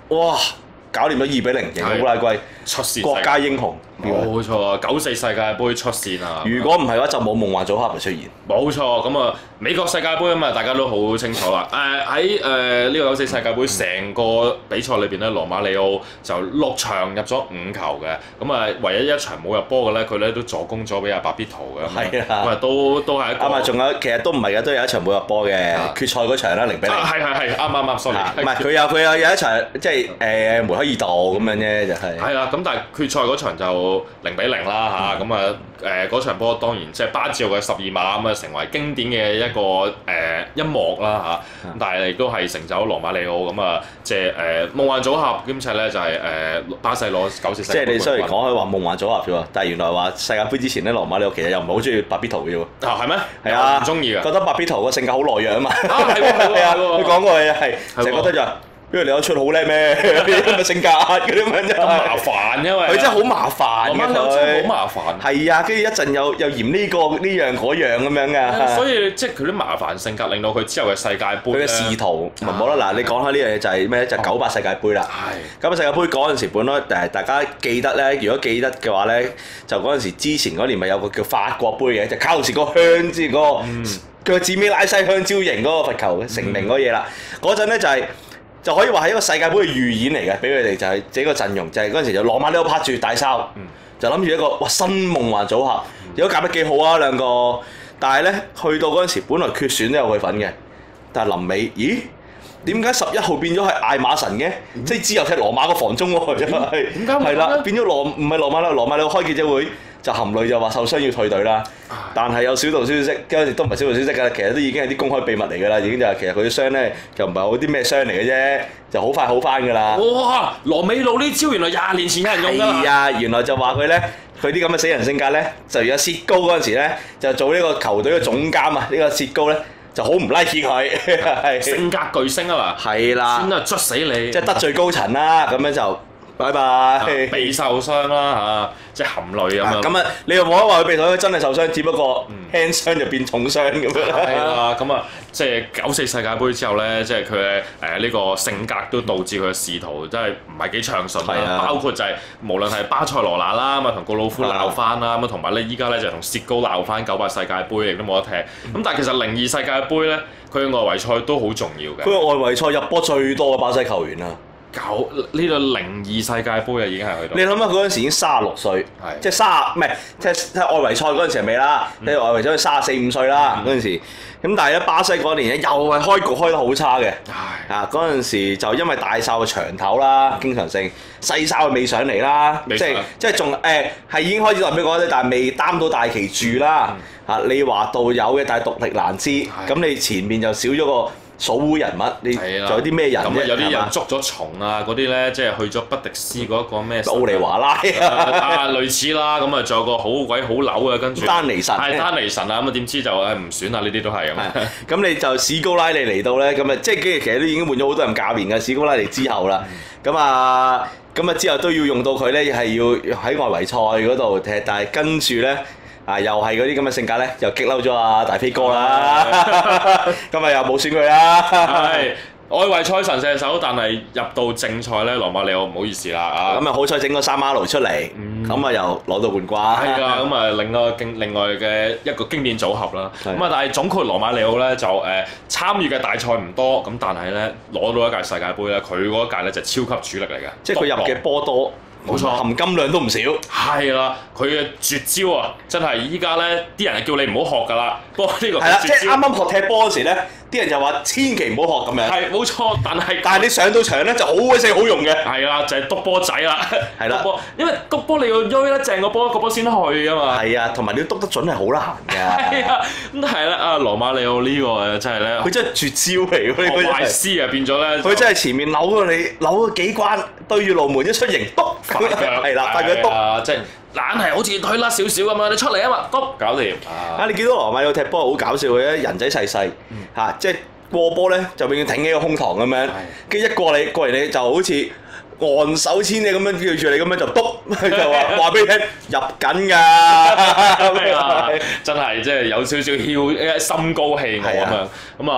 哇！搞掂咗2-0贏烏拉圭， 出線國家英雄。 冇錯啊！94世界盃出線啊！ 如果唔係嘅話，就冇夢幻組合嘅出現。 冇錯，咁啊美國世界盃啊嘛，大家都好清楚啦。喺呢個94世界盃成個比賽裏邊咧，羅馬里奧就6場入咗5球嘅，咁啊唯一一場冇入波嘅咧，佢咧都助攻咗俾阿白必圖嘅。 係啊， 咁啊都係一個。 仲有其實都唔係嘅，都有一場冇入波嘅決賽嗰場啦，0-0。 係啱，sorry。 唔係佢有一場即係梅開二度咁樣啫，就係。係啦，咁但係決賽嗰場就0-0啦嚇，咁啊嗰場波當然即係巴治奧嘅12碼咁啊成為經典嘅一個一幕啦嚇，咁但係亦都係成就羅馬里奧咁啊，即係夢幻組合兼且咧就係巴西攞94世界盃。 即係你雖然講佢話夢幻組合啫喎，但係原來話世界盃之前咧，羅馬里奧其實又唔係好中意白必圖嘅喎。 係咩？ 係啊， 唔中意嘅。 覺得白必圖個性格好懦弱啊嘛。 係啊， 佢講過嘅係成日覺得就。因為你有出好叻咩？啲咁嘅性格嗰啲咁樣真係麻煩，因為佢真係好麻煩嘅佢， 好麻煩。 係啊，跟住一陣又嫌呢個呢樣嗰樣咁樣㗎。 所以即係佢啲麻煩性格，令到佢之後嘅世界盃佢嘅仕途咪冇啦。嗱，你講開呢樣嘢就係咩？就係98世界盃啦。98世界盃嗰陣時本來大家記得咧，如果記得嘅話咧，就嗰陣時之前嗰年咪有個叫法國盃嘅，就卡路士個香之前嗰個腳趾尾拉西香蕉型嗰個罰球成名嗰嘢啦。嗰陣咧就可以話係一個世界盃嘅預演嚟嘅，俾佢哋就係自己個陣容，就係嗰陣時就羅馬里奧拍住大哨，就諗住一個哇新夢幻組合，如果夾得幾好啊兩個，但係咧去到嗰陣時，本來決選都有佢份嘅，但係臨尾，咦？點解11號變咗係艾馬神嘅？即係之後踢羅馬個防中喎，因為點解係啦，變咗唔係羅馬啦，羅馬你開記者會就含淚就話受傷要退隊啦。但係有小道消息，嗰陣時都唔係小道消息㗎，其實都已經係啲公開秘密嚟㗎啦，已經就係其實佢啲傷咧就唔係好啲咩傷嚟嘅啫，就好快好翻㗎啦。 哇！羅美路呢招原來20年前有人用㗎。 係啊，原來就話佢咧，佢啲咁嘅死人性格咧，就而家薛高嗰陣時咧，就做呢個球隊嘅總監啊，呢個薛高咧。就好唔 like 佢， 性格巨星啊嘛， 係啦， 先啊捽死你， 即係得罪高層啦，咁樣就拜拜， 被受傷啦嚇，即係含淚咁樣。 咁啊，你又冇得話佢被受傷，真係受傷，只不過輕傷就變重傷咁樣。 係啦，咁啊，即係94世界盃之後咧，即係佢嘅呢個性格都導致佢嘅仕途真係唔係幾暢順啦。包括就係無論係巴塞羅那啦，咁啊同告魯夫鬧翻啦，咁啊同埋咧依家咧就同薛高鬧翻98世界盃亦都冇得踢。咁但係其實02世界盃咧，佢嘅外圍賽都好重要嘅。 佢嘅外圍賽入波最多嘅巴西球員啊！ 呢個02世界盃啊，已經係去到。 你諗下嗰陣時已經36歲，即係唔係踢外圍賽嗰陣時係未啦？踢外圍賽34-35歲啦嗰陣時。咁但係咧巴西嗰年咧又係開局開得好差嘅。嗰陣時就因為大哨嘅長頭啦，經常性細哨未上嚟啦，即係仲係已經開始代表嗰啲，但係未擔到大旗住啦。利華道有嘅，但係獨力難支。咁你前面就少咗個數污人物，你仲有啲咩人啫？ 有啲人捉咗蟲啊，嗰啲咧即係去咗畢迪斯嗰個咩？ 奧利華拉類似啦，咁啊仲有個好鬼好扭嘅，跟住丹尼神， 丹尼神啊，咁啊點知就唔選啊？呢啲都係咁。 咁你就史高拉利嚟到咧，咁啊即係其實都已經換咗好多人教練嘅史高拉利之後啦，咁啊之後都要用到佢咧，係要喺外圍賽嗰度踢，但係跟住咧。又係嗰啲咁嘅性格咧，又激嬲咗阿大飛哥啦，今日又冇選佢啦。 係外圍賽神射手，但係入到正賽咧，羅馬里奧唔好意思啦咁啊好彩整個3馬路出嚟，咁啊又攞到冠軍。 係啊，咁啊另外嘅一個經典組合啦。咁啊，但係總括羅馬里奧咧就參與嘅大賽唔多，咁但係咧攞到一屆世界盃咧，佢嗰一屆咧就超級主力嚟嘅， 即係佢入嘅波多。 冇錯， 含金量都唔少。 係啦，佢嘅絕招啊，真係依家咧啲人係叫你唔好學㗎啦。不過呢個係啦，即係啱啱學踢波嗰時咧，啲人就話千祈唔好學咁樣。 係冇錯，但係你上到場咧就好鬼死好用嘅。 係啦，就係篤波仔啦。 係啦， 因為篤波你要追得正個波先去㗎嘛。 係啊，同埋你要篤得準係好難㗎。 係啊，咁係啦，阿羅馬里奧呢個真係咧， 佢真係絕招嚟㗎。 學壞師啊變咗咧， 佢真係前面扭咗幾關，對住龍門一出營篤。係啦，但佢篤， 即係懶係好似推甩少少咁樣，你出嚟啊嘛，篤搞掂。 你見到羅馬里奧踢波好搞笑嘅，人仔細細嚇，即係過波咧就永遠挺起個胸膛咁樣，跟住一過嚟你就好似昂首千里咁樣叫住你咁樣就篤，就話俾你聽入緊㗎， 真係即係有少少心高氣傲咁樣咁啊。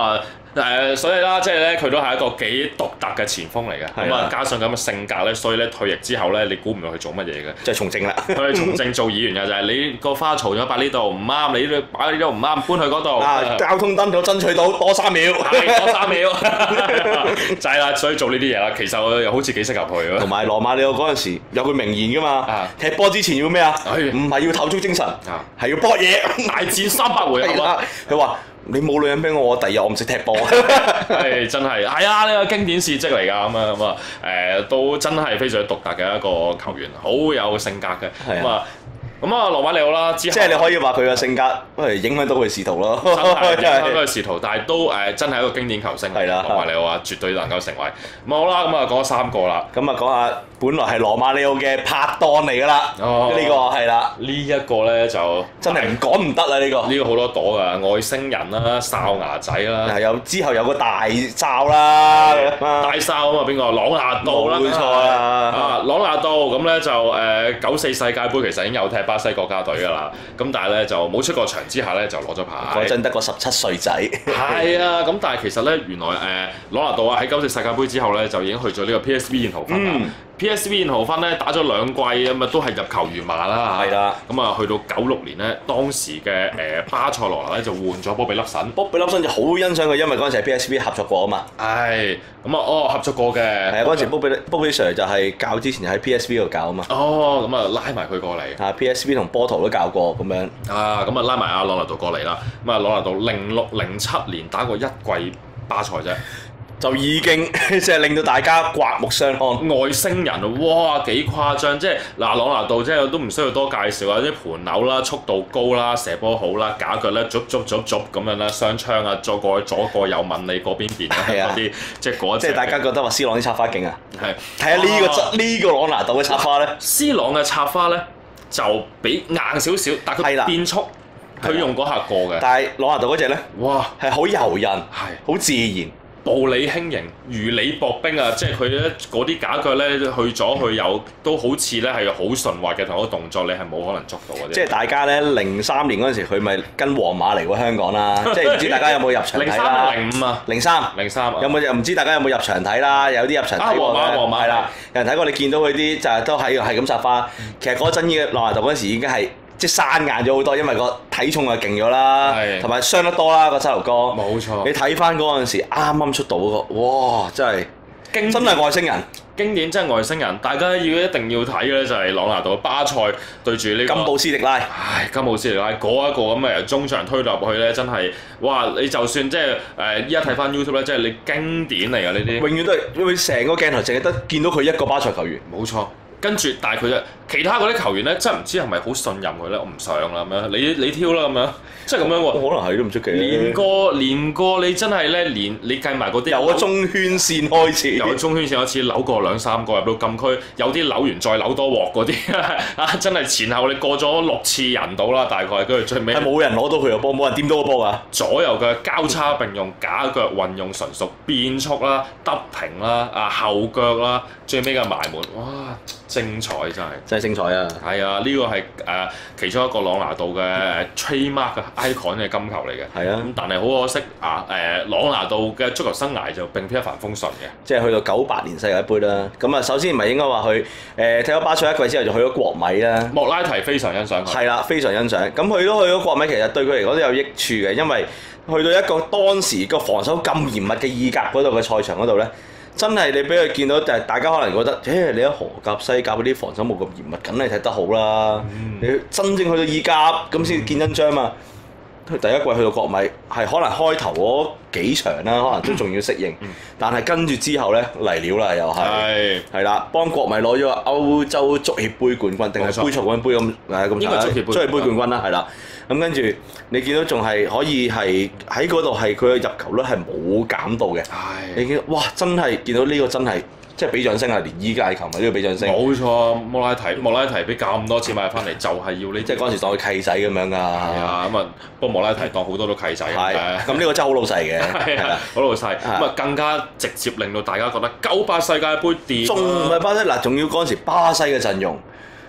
所以啦，即係咧，佢都係一個幾獨特嘅前鋒嚟嘅。咁啊，加上咁嘅性格咧，所以咧退役之後咧，你估唔到佢做乜嘢嘅？ 即係從政啦。 佢從政做議員嘅就係你個花嘈咗擺呢度唔啱，你呢擺呢度唔啱，搬去嗰度。 交通燈就爭取到多3秒， 多3秒，就係啦。所以做呢啲嘢啦，其實我又好似幾適合佢。 同埋羅馬里奧嗰陣時有句名言㗎嘛，踢波之前要咩啊？唔係要透足精神，係要搏嘢， 大戰300回合。 佢話。你冇女人俾我，第二日我唔識踢波。 係真係，係啊！呢個經典事蹟嚟㗎咁啊都真係非常獨特嘅一個球員，好有性格嘅咁啊，羅馬里奧啦，即係你可以話佢嘅性格影響到佢仕途咯。 真係影響到佢仕途，但係都真係一個經典球星。 係啦， 羅馬里奧啊，絕對能夠成為。咁好啦，咁啊講咗3個啦。 咁啊講下，本來係羅馬里奧嘅拍檔嚟㗎啦。呢個係啦。 呢一個咧就真係唔講唔得啦呢個。 呢個好多朵㗎，外星人啦，哨牙仔啦。 之後有個大哨啦。 大哨啊嘛，邊個？朗拿度啦。 冇錯啦。 朗拿度咁咧就94世界盃其實已經有踢巴西國家隊㗎啦，咁但係咧就冇出過場之下咧就攞咗牌。 嗰陣得個17歲仔。 係啊，咁但係其實咧原來朗拿度啊喺94世界盃之後咧就已經去咗呢個 PSV 燕豪芬啦。PSV 燕豪芬咧打咗2季咁啊都係入球員馬啦。 係啦。 咁啊去到96年咧，當時嘅巴塞羅那咧就換咗波比粒神。 波比粒神就好欣賞佢，因為嗰陣時喺 PSV 合作過啊嘛。 係。咁啊合作過嘅。係啊，嗰陣時波比 Sir 就係教之前喺 PSV 度教啊嘛。 咁啊拉埋佢過嚟。 PSV 同波圖都教過咁樣。 咁啊拉埋阿朗拿度過嚟啦。咁啊朗拿度06、07年打過1季巴塞啫。 就已經即係令到大家刮目相看。 外星人哇幾誇張！即係朗拿度即係都唔需要多介紹啊，啲盤扭啦、速度高啦、射波好啦、假腳咧，捉咁樣啦，雙槍啊，再過去左過右問你嗰邊啊嗰啲，即係嗰隻。 即係大家覺得話 C 朗啲插花勁啊？ 係。 睇下呢個朗拿度嘅插花咧。 C 朗嘅插花咧就比硬少少，但係佢變速，佢用嗰下過嘅。 但係朗拿度嗰隻咧， 哇係好柔韌，好自然。 步履輕盈，如履薄冰啊！即係佢咧嗰啲假腳咧，去左去右都好似咧係好順滑嘅同一個動作，你係冇可能捉到嘅。即係大家咧03年嗰陣時，佢咪跟皇馬嚟過香港啦。即係唔知大家有冇入場睇啦 ？03、05啊 ，03有冇唔知大家有冇入場睇啦？有啲入場睇過嘅。 皇馬係啦，有人睇過，你見到佢啲就係都係咁插花。其實嗰陣嘅朗拿度嗰陣時已經係。即係生硬咗好多，因為個體重又勁咗啦，同埋傷得多啦個膝頭哥。 冇錯。 你睇翻嗰陣時啱啱出道嗰個，哇！真係外星人， 經典真係外星人。大家一定要睇嘅咧就係朗拿度巴塞對住呢個金布斯迪拉。 金布斯迪拉嗰一個咁嘅由中場推落去咧，真係哇！你就算即係依家睇翻 YouTube 咧，即係你經典嚟㗎呢啲。 永遠都係因為成個鏡頭淨係得見到佢一個巴塞球員。 冇錯。跟住，但係佢就其他嗰啲球員咧，真係唔知係咪好信任佢咧？我唔上啦咁樣，你挑啦咁樣，即係咁樣喎。 可能係都唔出奇。 連過你真係咧，你計埋嗰啲由個中圈線開始， 由中圈線開始扭過2-3個入到禁區，有啲扭完再扭多鑊嗰啲啊！真係前後你過咗6次人到啦，大概跟住最尾係冇人攞到佢個波，冇人掂到個波啊！ 左右嘅交叉並用，假腳運用純熟，變速啦、揼平啦、後腳啦，最尾嘅埋門，哇！精彩真係精彩啊！ 係啊，呢個係其中一個朗拿度嘅trademark 嘅 icon 嘅金球嚟嘅。 係啊， 咁但係好可惜朗拿度嘅足球生涯就並非一帆風順嘅。 即係去到98年世界盃啦。咁啊，首先唔係應該話佢踢咗巴塞1季之後就去咗國米啦。 莫拉提非常欣賞佢。 係啦，非常欣賞。咁佢都去咗國米，其實對佢嚟講都有益處嘅，因為去到一個當時個防守咁嚴密嘅意甲嗰度嘅賽場嗰度咧。真係你俾佢見到，就係大家可能覺得，你喺荷甲、西甲嗰啲防守冇咁嚴密，梗係踢得好啦。你真正去到意甲咁先見真章嘛。佢第一季去到國米係可能開頭嗰幾場啦，可能都仲要適應，但係跟住之後咧嚟料啦，又係啦，幫國米攞咗歐洲足協杯冠軍定係杯賽冠軍杯咁咁應該足協杯冠軍啦，係啦。咁跟住你見到仲係可以係喺嗰度係佢嘅入球率係冇減到嘅。你見到哇，真係見到呢個真係即係俾掌聲啊！連依家球迷都要俾掌聲。 冇錯，莫拉提俾咁多錢買翻嚟，就係要呢。 即係嗰陣時當佢契仔咁樣㗎。係啊，咁啊，不過莫拉提當好多都契仔。 係。咁呢個真係好老細嘅。 係啊，好老細。咁啊，更加直接令到大家覺得98世界盃掂。 仲唔係巴西嗱？仲要嗰陣時巴西嘅陣容。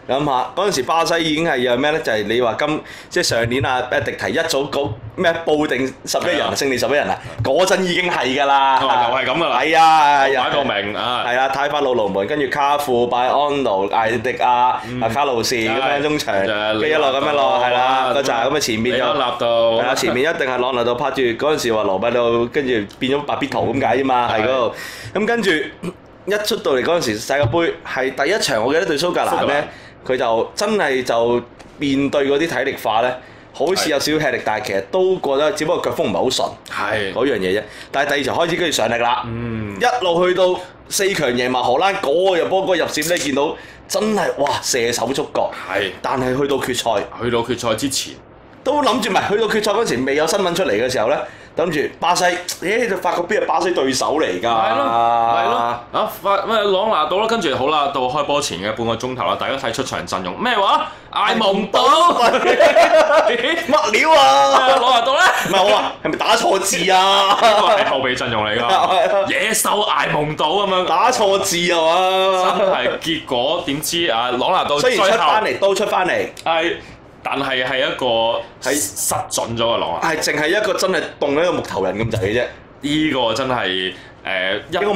諗下嗰陣時巴西已經係有咩咧？就係你話即係上年啊，迪提一早咩報定11人勝利11人啊，嗰陣已經係㗎啦， 又係咁㗎啦， 係啊， 擺到明啊， 係啊，泰法魯盧門，跟住卡富、拜安奴、艾迪亞、卡路士咁樣中場，跟住一路咁樣落，係啦，嗰扎咁啊前面就係啊，前面一定係朗拿度拍住嗰陣時話羅米路，跟住變咗白必圖咁解啫嘛，係嗰度，咁跟住一出到嚟嗰陣時世界盃係第一場，我記得對蘇格蘭咧。佢就真係就面對嗰啲體力化咧，好似有少少吃力，但係其實都覺得只不過腳風唔係好順，嗰樣嘢啫。但係第二場開始跟住上力啦，一路去到4強贏埋荷蘭嗰個入波嗰個入線咧，見到真係哇射手觸覺，但係去到決賽之前都諗住唔係去到決賽嗰時未有新聞出嚟嘅時候咧。諗住巴西，就發覺邊係巴西對手嚟㗎？係咯，朗拿度啦，跟住好啦，到開波前嘅半個鐘頭啦，大家睇出場陣容咩話？艾蒙杜乜料啊？ 朗拿度咧？ 唔係我話係咪打錯字啊？ 呢個係後備陣容嚟㗎，野獸艾蒙杜咁樣打錯字啊嘛！ 真係結果點知啊？朗拿度雖然出翻嚟， 係。但係一個係失準咗嘅朗拿度， 係淨係一個真係凍喺個木頭人咁滯嘅啫。 呢個真係一個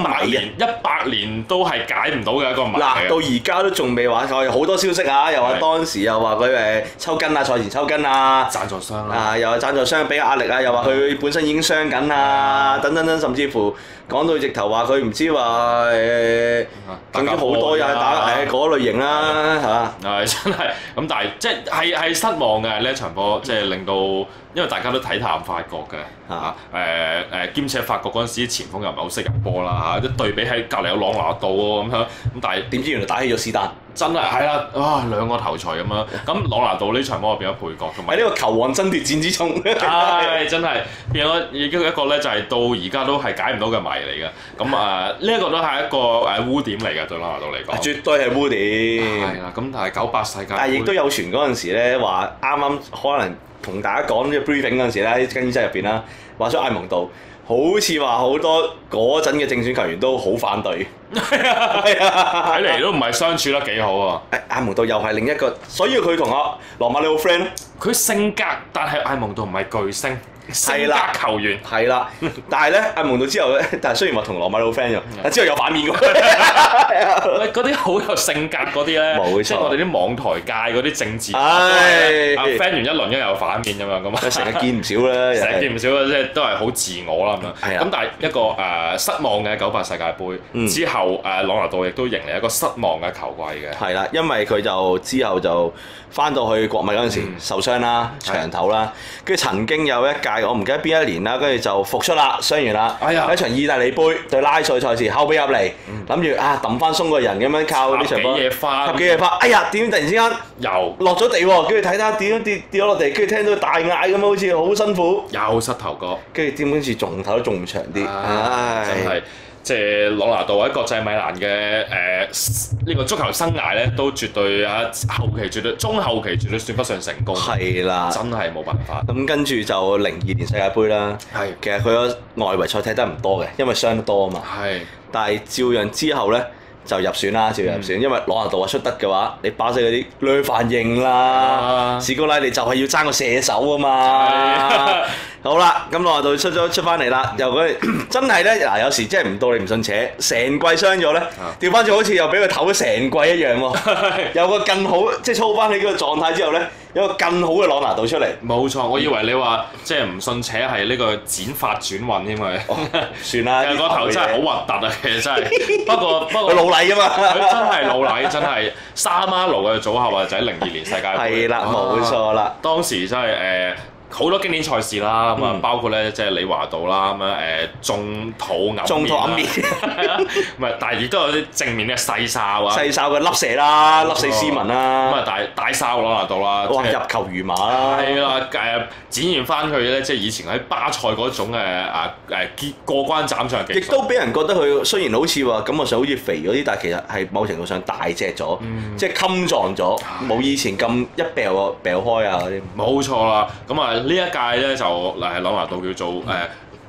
100年都係解唔到嘅一個謎。 嗱，到而家都仲未話，好多消息啊，又話當時又話佢抽筋啊，賽前抽筋啊， 贊助商啊，又話贊助商俾壓力啊，又話佢本身已經傷緊啊，等，甚至乎講到直頭話佢唔知話仲有好多人打嗰類型啦嚇。 係真係咁，但係即係失望嘅呢一場波，即係令到因為大家都睇淡法國嘅嚇兼且法國嗰陣時前鋒又唔係好識入波啦嚇，啲對比喺隔離有朗拿度喎咁樣，咁但係點知原來打起咗斯丹，真係係啦，哇兩個頭槌咁樣，咁朗拿度呢場波變咗配角同埋喺呢個球王爭奪戰之中， 真係變咗已經一個咧就係到而家都係解唔到嘅謎嚟嘅，咁呢一個都係一個污點嚟嘅對朗拿度嚟講， 絕對係污點。 係啦，咁但係98世界， 但係亦都有傳嗰陣時咧話啱啱可能同大家講呢個 briefing 嗰陣時咧喺更衣室入邊啦，話出艾蒙杜。好似話好多嗰陣嘅正選球員都好反對， 睇嚟都唔係相處得幾好啊！ 艾蒙杜又係另一個，所以佢同阿羅馬里奧 friend， 佢性格，但係艾蒙杜唔係巨星。性格球員係啦，但係咧艾蒙杜之後咧，但係雖然話同羅馬里奧 friend 咗，但之後有反面喎。 嗰啲好有性格嗰啲咧，即係我哋啲網台界嗰啲政治，friend 完一輪又有反面咁樣咁啊， 成日見唔少啦， 成日見唔少啦，即係都係好自我啦咁樣。咁但係一個失望嘅98世界盃之後，朗拿度亦都迎嚟一個失望嘅球季嘅。 係啦，因為佢就之後就翻到去國米嗰陣時受傷啦，長頭啦，跟住曾經有一屆。我唔記得邊一年啦，跟住就復出啦，傷完啦，喺場意大利杯對拉塞賽事後備入嚟，諗住揼翻鬆個人咁樣靠呢場波，合幾嘢花，哎呀點突然之間又落咗地喎，跟住睇睇點跌咗落地，跟住聽到大嗌咁樣，好似好辛苦， 又膝頭哥， 跟住點好似仲頭都仲長啲，唉， 真係。即係朗拿度喺國際米蘭嘅呢個足球生涯咧，都絕對中後期絕對算不上成功。係啦，真係冇辦法。咁跟住就02年世界盃啦。係，其實佢個外圍賽踢得唔多嘅，因為傷得多啊嘛。係，但係照樣之後咧就入選啦，照入選，因為朗拿度話出得嘅話，你巴西嗰啲兩反應啦，史高拉利就係要爭個射手啊嘛。好啦，咁朗拿度出翻嚟啦，又嗰真係咧嗱，有時真係唔到你唔信邪，成季傷咗咧，調翻轉好似又俾佢唞咗成季一樣喎，有個更好即係操翻起嗰個狀態之後咧，有個更好嘅朗拿度出嚟。冇錯，我以為你話即係唔信邪係呢個剪髮轉運添啊！算啦，其實個頭真係好核突啊，其實真係。不過佢老禮啊嘛，佢真係老禮，真係沙馬盧嘅組合啊，就喺02年世界盃。係啦，冇錯啦。當時真係好多經典賽事啦，咁啊包括咧即係李華道啦，咁樣中土揞面，係啊，唔係，但係亦都有啲正面嘅細哨啊，細哨嘅粒射啦，粒死斯文啦，咁啊大哨朗拿度啦，哇入球如麻啦，係啦，展現翻佢咧即係以前喺巴塞嗰種過關斬將嘅技術，亦都俾人覺得佢雖然好似話感覺上好似肥咗啲，但係其實係某程度上大隻咗，即係襟撞咗，冇以前咁一掉開啊嗰啲。冇錯啦，咁啊〜呢一屆咧就朗拿度叫做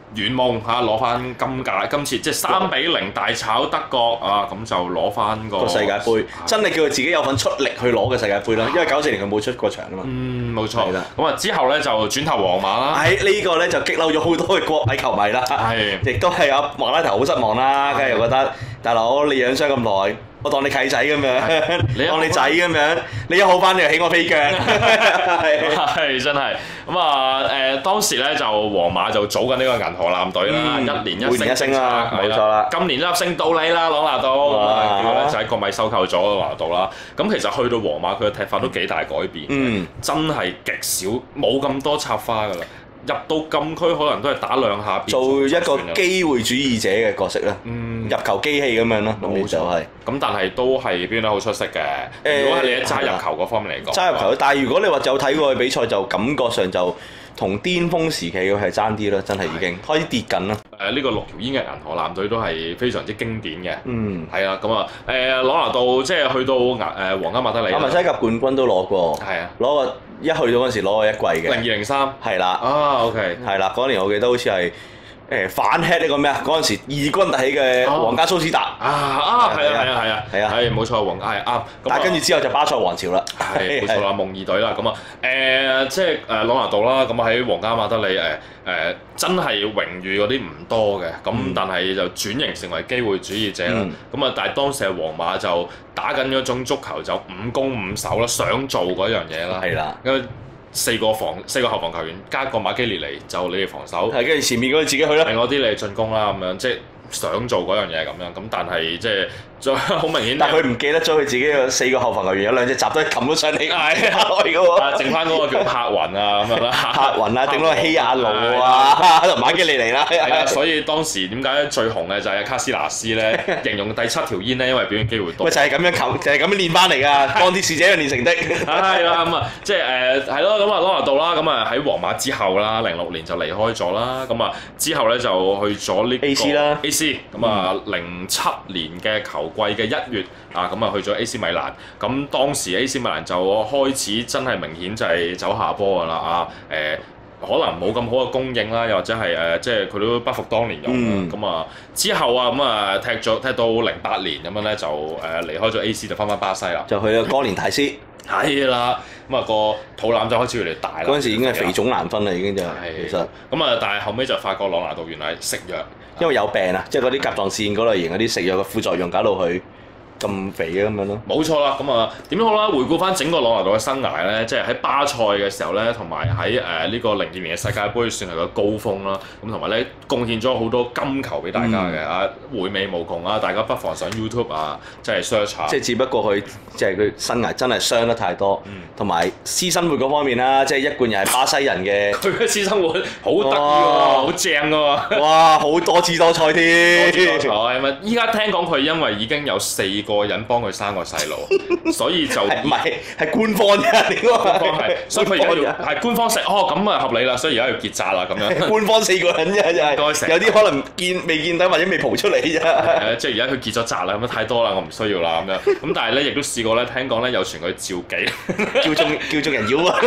圓夢嚇攞翻今次即係3-0大炒德國啊，咁就攞翻個世界盃，真係叫佢自己有份出力去攞嘅世界盃啦，因為94年佢冇出過場啊嘛。 冇錯。咁啊之後咧就轉投皇馬啦。 呢個咧就激嬲咗好多嘅國米球迷啦。亦都係阿馬拉頭好失望啦，梗係又覺得大佬你養傷咁耐。我當你契仔咁樣，當你仔咁樣，你一好翻你就起我飛腳， 係真係咁啊！當時咧就皇馬就組緊呢個銀河艦隊啦，一年一升啦， 冇錯啦。 今年一升到你啦，朗拿度咁啊，結果咧就喺國米收購咗朗拿度啦。咁其實去到皇馬佢嘅踢法都幾大改變，真係極少冇咁多插花㗎啦。入到禁區可能都係打兩下， 做一個機會主義者嘅角色啦，入球機器咁樣咯，冇就係。 咁但係都係表現得好出色嘅。如果係你喺揸入球嗰方面嚟講， 揸入球，但係如果你話有睇過嘅比賽，就感覺上就同巔峰時期嘅係爭啲啦，真係已經開始跌緊啦。 呢個6條煙嘅銀河艦隊都係非常之經典嘅。係啊，咁啊朗拿度即係去到皇家馬德里， 亞文西甲冠軍都攞過。 係啊， 攞過一去到嗰陣時攞過一季嘅。 02-03。 係啦。 OK。 係啦，嗰年我記得好似係。反 head 呢個咩啊？嗰陣時異軍突起嘅皇家蘇斯達係冇錯，皇家係啱。 但係跟住之後就巴塞王朝啦， 係冇錯啦，夢二隊啦，咁啊即係朗拿度啦，咁喺皇家馬德里真係榮譽嗰啲唔多嘅，咁但係就轉型成為機會主義者啦。咁啊，但係當時係皇馬就打緊嗰種足球就5攻5守啦，想做嗰樣嘢啦。 係啦。 4個後防球員加個馬基列尼就你哋防守， 係跟住前面嗰啲自己去啦， 另外啲你哋進攻啦咁樣，即係想做嗰樣嘢咁樣，咁但係即係好明顯。 但係佢唔記得咗佢自己嘅4個後防球員有2隻閘都冚咗上嚟，係嘅喎。 剩翻嗰個叫柏雲啊咁樣啦， 柏雲啊，頂到希亞路啊，同馬基列尼啦。 係啊，所以當時點解最紅嘅就係卡斯拿斯咧，形容第7條煙咧，因為表現機會多。 喂，就係咁樣就係咁樣練翻嚟㗎，鋼鐵是這樣練成的。 係啦，咁啊，即係係咯，咁啊朗拿度啦，咁啊喺皇馬之後啦，06年就離開咗啦，咁啊之後咧就去咗呢個 AC 啦 ，AC 咁啊07年嘅球季嘅1月啊，咁啊去咗 AC 米蘭，咁當時 AC 米蘭就開始真係明顯就係走下坡㗎啦啊可能冇咁好嘅供應啦，又或者係即係佢都不復當年勇咁啊之後啊咁啊踢到08年咁樣咧就離開咗 AC 就翻巴西啦， 就去咗哥連提斯。 係啦，咁啊個肚腩就開始越嚟越大啦。 嗰陣時已經係肥腫難分啦，已經就係其實。 咁啊，但係後尾就發覺朗拿度原來食藥， 因為有病啊，即係嗰啲甲狀腺嗰類型嗰啲食藥嘅副作用搞到佢咁肥嘅咁樣咯。 冇錯啦，咁啊點都好啦，回顧翻整個朗拿度嘅生涯咧，即係喺巴塞嘅時候咧，同埋喺呢個02年嘅世界盃算係個高峰啦。咁同埋咧貢獻咗好多金球俾大家嘅啊，回味無窮啊！大家不妨上 YouTube 啊，即係 search 下。 即係只不過佢即係佢生涯真係傷得太多，同埋私生活嗰方面啦，即係一貫又係巴西人嘅。 佢嘅私生活好得意喎，好正㗎喎！ 哇，好多姿多彩添。 多姿多彩咪？依家聽講佢因為已經有4個人幫佢生個細路，所以就唔係官方㗎？點官方係，所以佢而家要係官方食咁啊合理啦，所以而家要結紮啦咁樣。 官方4個人啫，就係有啲可能未見底或者未蒲出嚟啫。 即係而家佢結咗紮啦，咁樣太多啦，我唔需要啦咁樣。咁但係咧亦都試過咧，聽講咧有傳佢召妓， 叫眾人妖啊！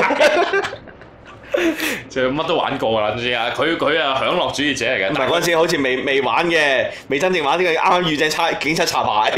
即係乜都玩過㗎啦，知啊？佢啊享樂主義者嚟嘅。 唔係嗰陣時好似未玩嘅，未真正玩呢個，啱啱遇正警察查牌。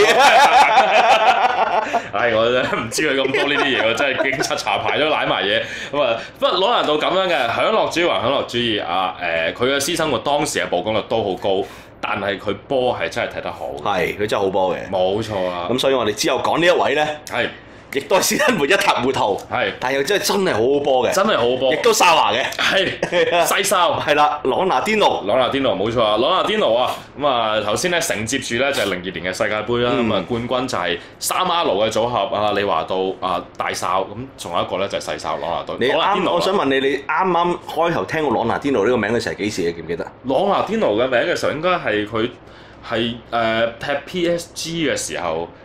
我真係唔知佢咁多呢啲嘢喎，真係警察查牌都賴埋嘢。咁啊，不過朗拿度咁樣嘅享樂主義還享樂主義啊！佢嘅私生活當時嘅曝光率都好高，但係佢波係真係踢得好。 係，佢真係好波嘅。冇錯啦。 咁所以我哋之後講呢一位咧。係。亦都係私生活一塌糊塗，但係又真係好好波嘅， 真係好好波， 亦都沙華嘅， 係西哨， 係啦，朗拿甸奴冇錯啊，朗拿甸奴啊，咁啊頭先咧承接住咧就係02年嘅世界盃啦，咁啊冠軍就係3R嘅組合啊，李華道啊大哨，咁仲有一個咧就係細哨朗拿度。 我想問你啱啱開頭聽過朗拿甸奴呢個名嘅時候係幾時？你記唔記得？ 朗拿甸奴嘅名嘅時候應該係佢係踢 PSG 嘅時候。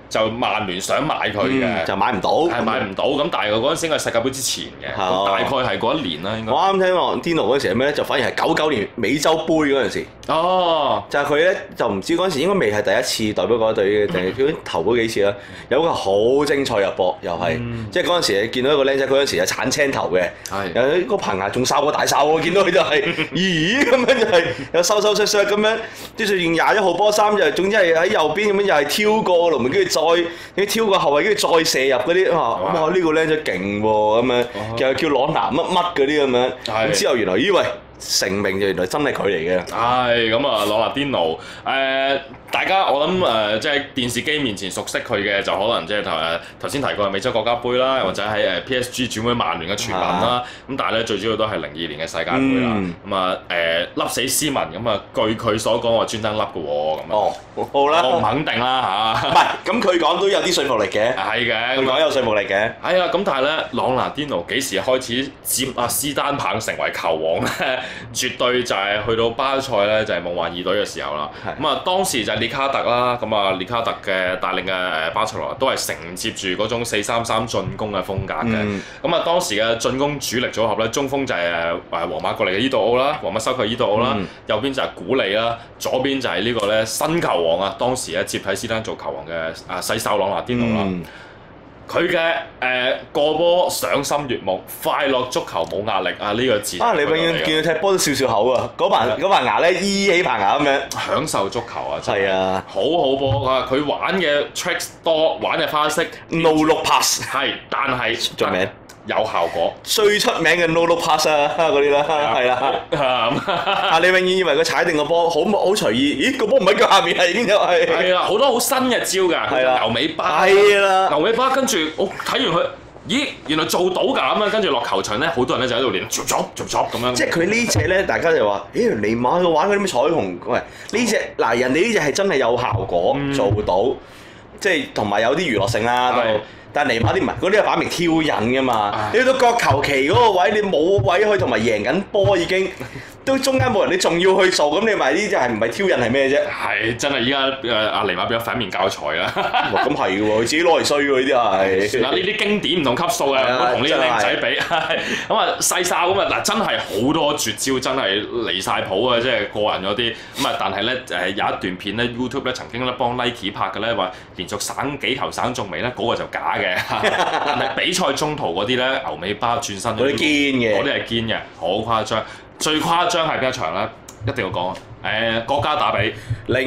就曼聯想買佢嘅， 就買唔到， 係買唔到。咁但係嗰陣時係世界盃之前嘅，大概係嗰一年啦應該。 我啱聽羅甸奴嗰陣時係咩咧？就反而係99年美洲杯嗰陣時。 哦， 就係佢咧，就唔知嗰陣時應該未係第一次代表嗰隊嘅，定係佢頭嗰幾次啦。有個好精彩入波，又係，即係嗰陣時你見到一個僆仔，佢嗰陣時係鏟青頭嘅，有個棚牙仲哨過大哨喎，見到佢就係，咦咁樣就係有收收削削咁樣，啲著件21號波衫就總之係喺右邊咁樣又係挑過龍門，跟住再挑過後衞，跟住再射入嗰啲，哇呢個僆仔勁喎咁樣，又叫朗拿乜乜嗰啲咁樣，咁之後原來以為成名就原來真係佢嚟嘅。 係咁啊，朗拿甸奴大家我諗即係電視機面前熟悉佢嘅就可能即係頭先提過嘅美洲國家杯啦，或者喺PSG 轉會曼聯嘅傳聞啦。咁但係咧最主要都係02年嘅世界盃啦。咁啊笠死斯文咁啊，據佢所講話專登笠嘅喎咁啊。 好啦， 我唔肯定啦嚇。 唔係，咁佢講都有啲說服力嘅。 係嘅， 佢講有說服力嘅。 係啊，咁但係咧，朗拿甸奴幾時開始接斯丹棒成為球王咧？絕對就係去到巴塞咧，就係夢幻二隊嘅時候啦。咁啊，當時就係列卡特啦，咁啊列卡特嘅帶領嘅巴塞羅那都係承接住嗰種4-3-3進攻嘅風格嘅。咁啊，當時嘅進攻主力組合咧，中鋒就係皇馬過嚟嘅伊杜奧啦，皇馬收購伊杜奧啦，右邊就係古利啦，左邊就係呢個咧新球王啊，當時咧接替斯丹做球王嘅西哨朗拿甸奴啦。佢嘅過波賞心悅目，快樂足球冇壓力啊！呢個字你永遠見佢踢波都笑笑口啊！嗰棚牙咧依起棚牙咁樣， 享受足球啊！ 係啊， 好波啊！佢玩嘅 tricks 多，玩嘅花式 no look pass 係，但係做名有效果， 最出名嘅 no look pass 啊嗰啲啦，係啦。你永遠以為佢踩定個波好隨意，咦個波唔喺腳下面係已經有係啦，好多好新嘅招㗎，係啦，牛尾巴係啦， 牛尾巴跟住我睇完佢。咦，原來做到㗎咁樣，跟住落球場咧，好多人咧就喺度練，做咁樣。 即係佢呢隻咧，大家就話：咦，尼馬佢玩嗰啲咩彩虹？喂，呢隻嗱人哋呢隻係真係有效果，做到，即係同埋有啲娛樂性啦都。但係尼馬啲唔係，嗰啲係擺明挑釁㗎嘛。你到角球旗嗰個位，你冇位去，同埋贏緊波已經。都中間冇人，你仲要去做，咁你咪呢啲係唔係挑釁係咩啫？ 係真係依家阿尼馬變咗反面教材啦。 咁係嘅喎，佢自己攞嚟衰喎呢啲係。 嗱呢啲經典唔同級數嘅，唔好同呢啲靚仔比。咁啊細哨咁啊嗱，真係好多絕招，真係離晒譜啊！即係個人嗰啲咁啊，但係咧有一段片咧 YouTube 咧曾經咧幫 Nike 拍嘅咧，話連續省幾球省中未咧，嗰個就假嘅。但係比賽中途嗰啲咧牛尾巴轉身嗰啲堅嘅， 嗰啲係堅嘅，好誇張。最誇張係邊一場咧？一定要講國家打比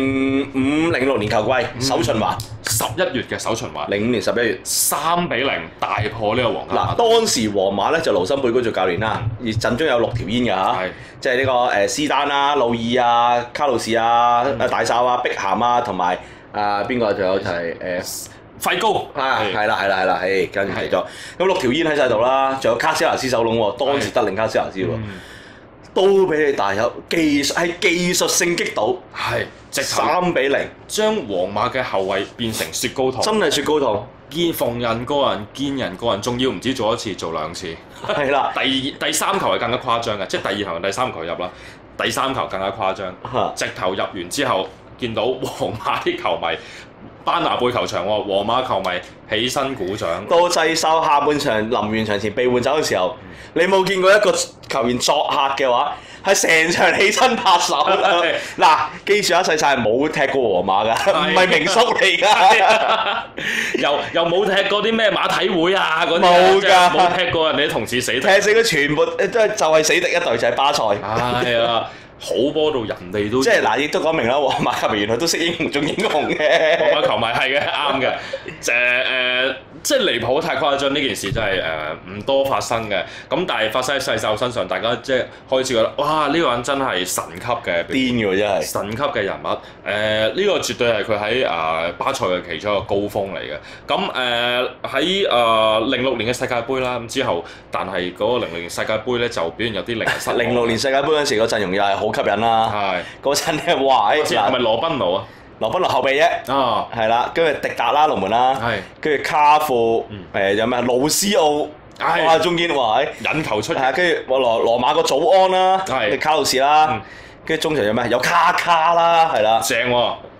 05-06年球季首循環 11月嘅首循環 05年11月 3-0大破呢個皇家。 嗱，當時皇馬咧就盧森貝高做教練啦，而陣中有6條煙㗎嚇，即係呢個斯丹啦、路爾啊、卡路士啊、大哨啊、碧咸啊，同埋邊個仲有就係費高係啦，跟住嚟咗咁6條煙喺晒度啦，仲有卡斯拿斯手籠喎，當時得令卡斯拿斯喎。都俾你大有技術性擊倒， 係直頭 3-0， 將皇馬嘅後衞變成雪糕筒， 真係雪糕筒， 逢人過人，見人過人，仲要唔止做一次，做2次。 係啦， 第三球係更加誇張嘅，即係第2球同第3球入啦，第3球更加誇張，直頭入完之後見到皇馬啲球迷。班拿貝球場喎，皇馬球迷起身鼓掌。 到制收下半場臨完場前被換走嘅時候，你冇見過一個球員作客嘅話，係成場起身拍手。嗱，記住啊，細細係冇踢過皇馬㗎，唔係名宿嚟㗎。 又冇踢過啲咩馬體會啊嗰啲， 冇㗎， 冇踢過人哋啲同事死敵。 踢死佢全部都係就係死敵一隊，就係巴塞。 係啊。好波到人哋都即係嗱，亦都講明啦，皇馬球迷原來都識英雄中英雄嘅。 皇馬球迷係嘅，啱嘅。即係離譜太誇張，呢件事真係唔多發生嘅。咁但係發生喺細哨身上，大家即係開始覺得哇！呢個人真係神級嘅， 癲㗎真係神級嘅人物。呢個絕對係佢喺巴塞嘅其中一個高峰嚟嘅。咁喺06年嘅世界盃啦，咁之後，但係嗰個06年世界盃咧就表現有啲令人失望。 06年世界盃嗰陣時個陣容又係好吸引啦。 係嗰陣咧，哇！ 係咪羅賓奴啊？ 羅賓奴後備啫，係啦，跟住迪達啦、龍門啦，跟住卡庫，有咩盧斯奧，哇中間哇引球出， 跟住羅馬個祖安啦，卡路士啦，跟住中場有咩？有卡卡啦，係啦， 正喎，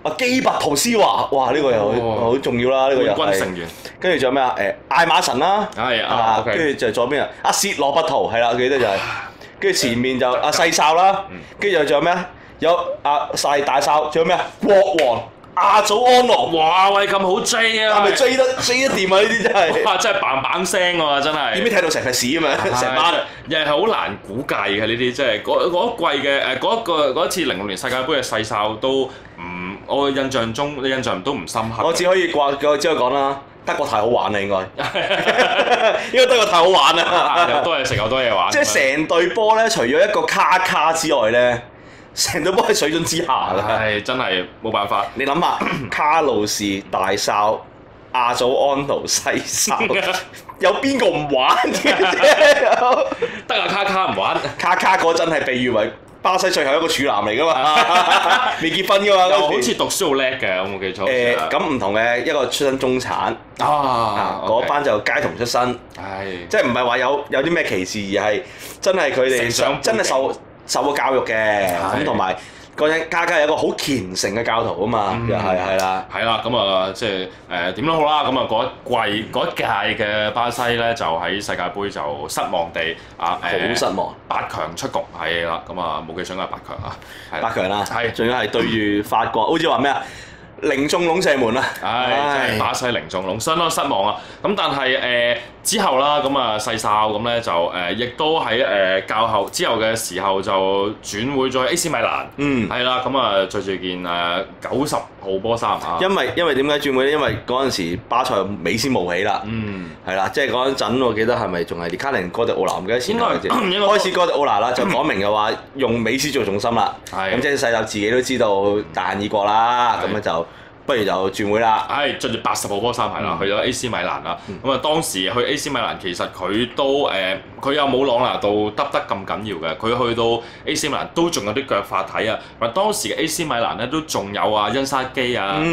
基拔圖斯華，哇！呢個又好重要啦，呢個又冠軍成員。 跟住仲有咩啊？艾馬臣啦， 係跟住就仲有邊啊？阿薛羅伯圖係啦，記得就係。跟住前面就阿細哨啦，跟住又仲有咩啊？有阿細大哨，仲有咩啊？國王亞祖安諾。 哇！喂，咁好 J 啊！ 係咪追得掂啊？呢啲真係。 哇！真係棒棒聲喎，真係。 點知睇到成塊屎啊嘛，成班。 又係好難估計嘅呢啲，即係嗰一季嘅嗰一次06年世界盃嘅細哨都我印象都唔深刻。 我只可以講啦。德國太好玩啦，應該德國太好玩啦， 又多嘢食又多嘢玩。 即係成隊波咧，除咗一個卡卡之外咧，成隊波喺水準之下啦。 係真係冇辦法。 你諗下，卡路士、大哨、亞祖安奴、細哨，有邊個唔玩嘅啫？ 得卡卡唔玩。 卡卡嗰陣係被譽為巴西最後一個處男嚟噶嘛，未結婚噶嘛， 好似讀書好叻嘅，我冇記錯。 咁唔同嘅，一個出身中產，嗰班就街童出身，即係唔係話有啲咩歧視，而係真係佢哋真係受過教育嘅，咁同埋嗰陣卡卡係一個好虔誠嘅教徒啊嘛，又係啦。 係啦，咁啊即係點都好啦，咁啊嗰一屆嘅巴西咧就喺世界盃就失望地好失望 ，8強出局係啦，咁啊冇記錯係8強啊， 8強啦，仲要係對住法國，好似話咩啊？零中籠射門啊！ 真係巴西零中籠，相當失望啊！咁但係之後啦，咁啊細哨咁咧就亦都喺較後之後嘅時候就轉會咗 AC 米蘭，係啦，咁啊着住件90號波衫啊！ 因為點解轉會咧？因為嗰陣時巴塞美斯冒起啦，係啦，即係嗰陣我記得係咪仲係列卡寧哥迪奧拿唔記得前兩隻開始哥迪奧拿啦，就講明嘅話用美斯做重心啦，咁即係細哨自己都知道大限已過啦，咁樣就。不如就轉會啦， 着住80號波衫係啦，去咗 AC 米蘭啦。咁啊當時去 AC 米蘭其實佢都佢又冇朗拿度得咁緊要嘅，佢去到 AC 米蘭都仲有啲腳法睇啊。當時嘅 AC 米蘭咧都仲有恩沙基啊、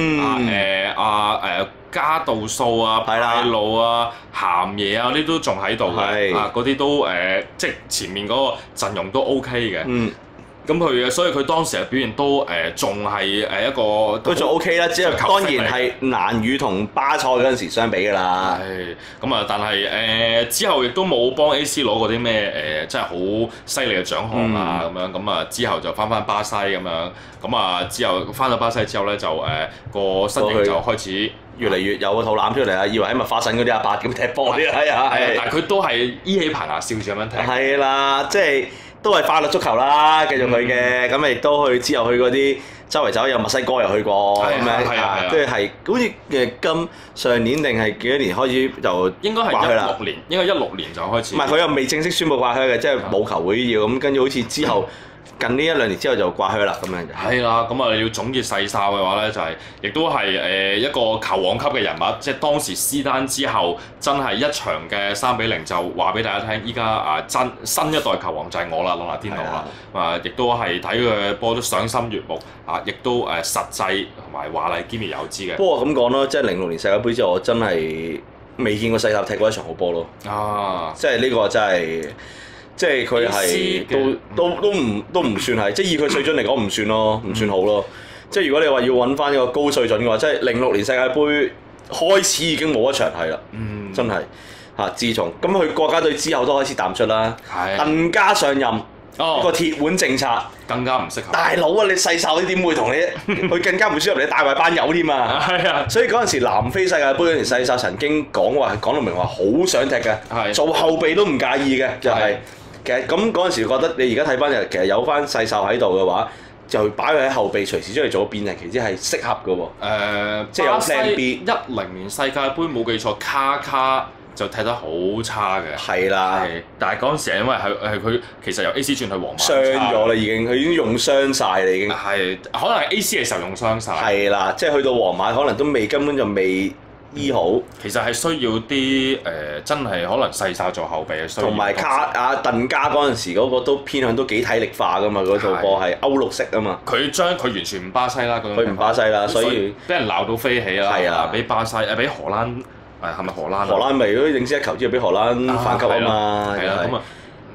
加道素啊、派路啊、咸爺啊，呢啲都仲喺度嘅，嗰啲都即係前面嗰個陣容都 OK 嘅。咁所以佢當時嘅表現都仲係一個都仲 OK 啦，只係當然係難與同巴塞嗰陣時相比㗎啦。 咁啊，但係之後亦都冇幫 AC 攞過啲咩真係好犀利嘅獎項啊咁樣。咁啊之後就翻巴西咁樣。咁啊之後翻到巴西之後咧，就個身形就開始越嚟越有個肚腩出嚟啊！以為喺麥花臣嗰啲阿伯咁踢波啲但係佢都係依起棚牙笑住咁樣踢。 係啦，即係。都係法律足球啦，繼續去嘅，咁亦都去之後去嗰啲周圍走，有墨西哥又去過咁樣，跟住係好似今上年定係幾多年開始就應該係16年，應該16年就開始。 唔係佢又未正式宣布掛靴嘅，即係冇球會要咁，跟住好似之後。近呢1-2年之後就掛靴啦，咁樣就係啦。咁啊要總結細哨嘅話咧，就係亦都係一個球王級嘅人物，即係當時斯丹之後真係一場嘅3-0就話俾大家聽，依家新一代球王就係我啦，朗拿甸奴啦。亦都係睇佢嘅波都賞心悅目亦都實際同埋華麗兼而有之嘅。 不過咁講咯，即係06年世界盃之後，我真係未見過細哨踢過一場好波咯。即係呢個真係。即係佢係都唔算係，即係以佢水準嚟講唔算咯，唔算好咯。即係如果你話要揾翻一個高水準嘅話，即係06年世界盃開始已經冇一場係啦，真係自從咁佢國家隊之後都開始淡出啦，更加上任個鐵腕政策更加唔適合。 大佬啊，你細哨啲點會同你佢更加唔會輸入你帶埋班友添啊！所以嗰陣時南非世界盃嗰陣時細哨曾經講到明話好想踢嘅，做後備都唔介意嘅，就係。其實咁嗰陣時覺得你而家睇翻就其實有翻細哨喺度嘅話，就擺佢喺後備，隨時將佢做變人，其實係適合嘅喎。即係有 Plan B。 10年世界盃冇記錯，卡卡就踢得好差嘅。 係啦。 但係嗰陣時係因為係佢其實由 AC 轉去皇馬。 傷咗啦已經，佢已經用傷晒啦已經。 係，可能係 AC 嘅時候用傷晒。 係啦，即係去到皇馬可能都根本就未。醫好， 其實係需要啲真係可能細哨做後備嘅需要。 同埋鄧加嗰陣時嗰個都偏向都幾體力化噶嘛，嗰套波係歐陸式啊嘛。 佢完全唔巴西啦， 佢唔巴西啦，所以俾人鬧到飛起啦。係啊，俾巴西俾荷蘭係咪荷蘭？ 荷蘭咪如果認識一球之後俾荷蘭反擊啊嘛。 係啊，咁啊。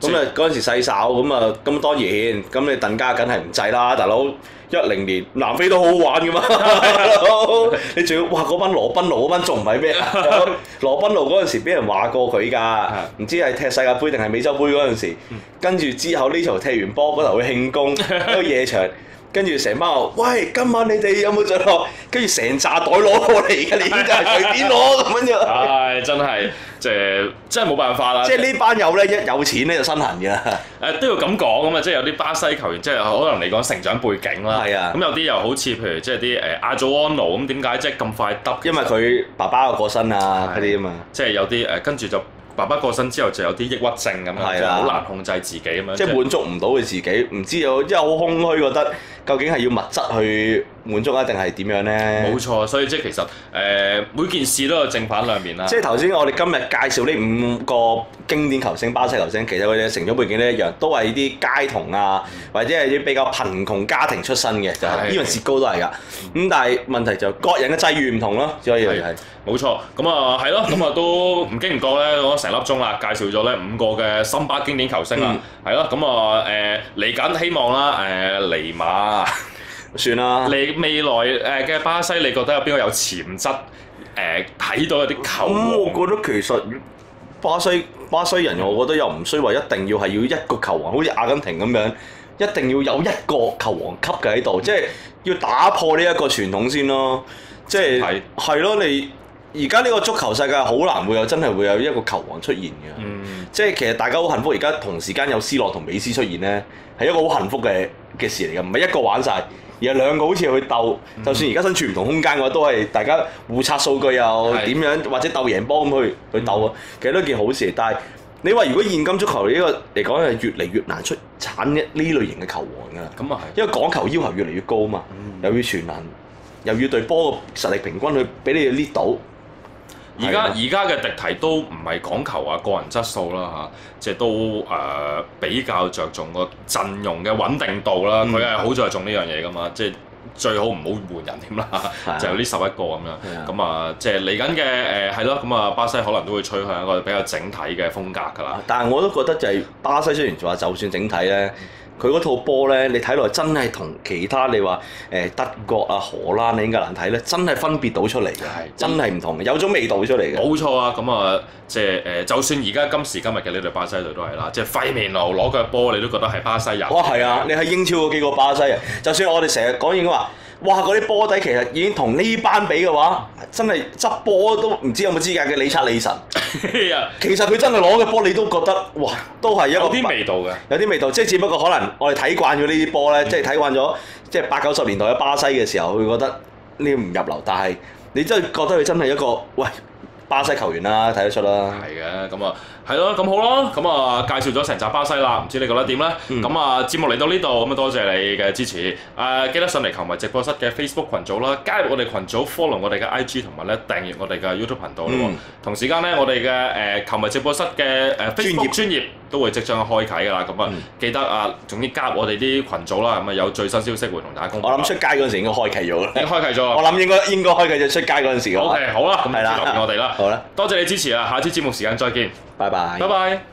咁啊嗰陣時細手咁當然咁你鄧家梗係唔制啦，大佬10年南非都好好玩噶嘛，你仲要哇嗰班羅賓奴嗰班仲唔係咩？羅賓奴嗰陣時俾人話過佢㗎，唔知係踢世界盃定係美洲杯嗰陣時，跟住之後呢場踢完波嗰頭去慶功，一個夜場。跟住成班話：喂，今晚你哋有冇着落？跟住成扎袋攞過嚟嘅，你真係隨便攞咁樣。 唉，真係真係冇辦法啦。 即係呢班友咧，一有錢咧就身痕㗎。 都要咁講啊嘛，即係有啲巴西球員，即係可能嚟講成長背景啦。 係啊。 咁有啲又好似譬如即係啲阿祖安奴咁，點解即係咁快得？ 因為佢爸爸過身啊嗰啲啊嘛。 即係有啲跟住就。爸爸過身之後就有啲抑鬱症咁樣，就好難控制自己咁樣。 即係滿足唔到佢自己，唔知因為好空虛，覺得究竟係要物質去滿足啊，定係點樣咧？ 冇錯，所以即係其實每件事都有正反兩面啦。 即係頭先我哋今日介紹呢5個經典球星，巴西球星，其實佢哋成長背景都一樣，都係啲街童啊，或者係啲比較貧窮家庭出身嘅，就係呢樣薛高都係㗎。咁但係問題就個人嘅際遇唔同咯，只可以係。 冇錯，咁啊係咯，咁啊都唔經唔覺咧，講成粒鐘啦，介紹咗咧5個嘅森巴經典球星啦，係咯，咁啊嚟緊希望啦尼馬算啦。 你未來嘅巴西，你覺得有邊個有潛質睇到有啲球王？ 我覺得其實巴西人，我覺得又唔需要話一定要係要一個球王，好似阿根廷咁樣，一定要有一個球王級嘅喺度，即係要打破呢一個傳統先咯。即係係咯，你。而家呢個足球世界好難真係會有一個球王出現嘅，即係其實大家好幸福，而家同時間有 C 羅同美斯出現咧，係一個好幸福嘅事嚟嘅，唔係一個玩晒，而係兩個好似去鬥，就算而家身處唔同空間嘅話，都係大家互刷數據又點樣，或者鬥贏波咁去鬥啊，其實都係件好事。但係你話如果現今足球呢個嚟講係越嚟越難出產呢類型嘅球王㗎， 咁啊係， 因為講求要求越嚟越高啊嘛，又要全能，又要對波個實力平均去俾你 lead 到。 而家嘅迪提都唔係講求個人質素啦嚇，即係都比較着重個陣容嘅穩定度啦。佢係好着重呢樣嘢噶嘛，即係最好唔好換人添啦，就有呢11個咁樣。咁啊，即係嚟緊嘅係咯，咁啊巴西可能都會趨向一個比較整體嘅風格㗎啦。 但係我都覺得就係巴西雖然話就算整體咧。佢嗰套波咧，你睇落真係同其他你話德國啊、荷蘭啊、英格蘭睇咧，真係分別到出嚟嘅，真係唔同嘅，有種味道出嚟嘅。 冇錯啊，咁啊，即係就算而家今時今日嘅呢隊巴西隊都係啦，即係費面奴攞腳波，你都覺得係巴西人。 哇，係啊！你喺英超嗰幾個巴西人，就算我哋成日講應該話，哇！嗰啲波底其實已經同呢班比嘅話，真係執波都唔知有冇資格嘅理查利神。其實佢真係攞嘅波，你都覺得哇，都係一個有啲味道嘅。 有啲味道，即係只不過可能我哋睇慣咗呢啲波咧，即係睇慣咗即係80、90年代嘅巴西嘅時候，會覺得呢唔入流，但係你真係覺得佢真係一個喂巴西球員啦，睇得出啦。 係嘅，咁啊係咯，咁好咯，咁啊介紹咗成集巴西啦，唔知你覺得點咧？咁啊節目嚟到呢度，咁啊多謝你嘅支持，記得上嚟球迷直播室嘅 Facebook 群組啦，加入我哋群組 follow 我哋嘅 IG 同埋咧訂閱我哋嘅 YouTube 頻道咯。同時間咧，我哋嘅球迷直播室嘅Facebook 專頁都會即將開啓㗎啦，咁啊記得總之加入我哋啲群組啦，咁啊有最新消息會同大家公佈。 我諗出街嗰陣時應該開啓咗啦。 已經開啓咗啦。 我諗應該開啓咗出街嗰陣時嘅。 OK，好啦，咁係啦， 留意我哋啦。 好啦， 多謝你支持啊！下次節目時間再見。 拜拜。 拜拜。